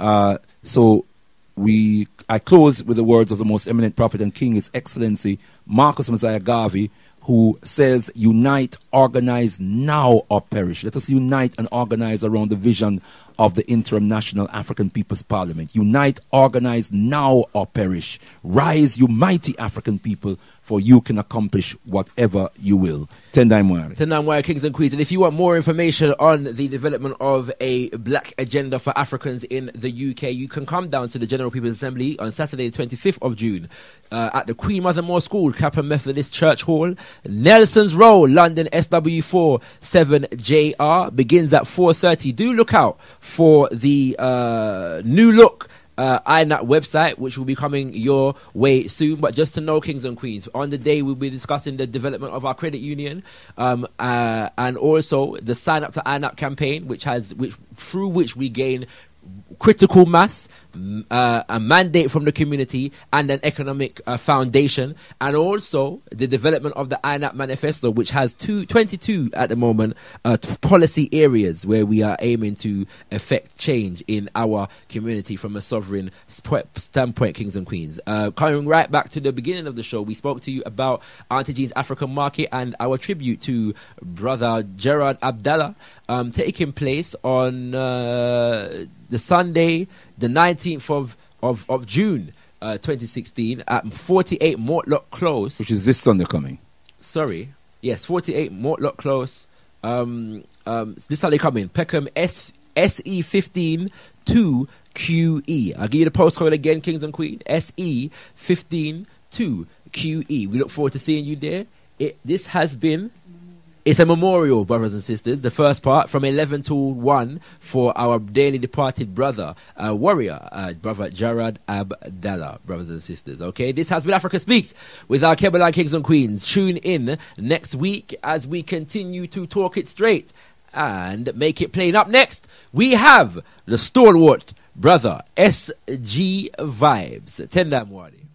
Speaker 3: So I close with the words of the most eminent prophet and king, His Excellency Marcus Messiah Garvey, who says, unite, organize now or perish. Let us unite and organize around the vision of the Interim National African People's Parliament. Unite, organize now or perish. Rise, you mighty African people, for you can accomplish whatever you will. Tendai Mwari.
Speaker 1: Tendai Mwari, Kings and Queens. And if you want more information on the development of a black agenda for Africans in the UK, you can come down to the General People's Assembly on Saturday, the 25th of June at the Queen Mother Moore School, Capra Methodist Church Hall, Nelson's Row, London, SW4 7JR. Begins at 4:30. Do look out for the new look iNAPP website, which will be coming your way soon. But just to know, Kings and Queens, on the day we'll be discussing the development of our credit union, and also the sign up to iNAPP campaign, through which we gain critical mass, a mandate from the community, and an economic foundation, and also the development of the iNAPP manifesto, which has 22 at the moment policy areas where we are aiming to effect change in our community from a sovereign standpoint, Kings and Queens. Coming right back to the beginning of the show, we spoke to you about Auntie Jean's African Market and our tribute to Brother Gerard Abdallah, taking place on the Sunday, the 19th of June, 2016, at 48 Mortlock Close.
Speaker 3: Which is this Sunday coming.
Speaker 1: Sorry. Yes, 48 Mortlock Close. This Sunday coming. Peckham SE15 2QE. I'll give you the postcode again, Kings and Queens. SE15 2QE. We look forward to seeing you there. It's a memorial, brothers and sisters. The first part from 11 to 1 for our dearly departed brother, warrior, Brother Gerard Abdallah, brothers and sisters. Okay, this has been Africa Speaks with our Alkebu-Lan Kings and Queens. Tune in next week as we continue to talk it straight and make it plain. Up next, we have the stalwart brother SG Vibes. Tendai Mwari.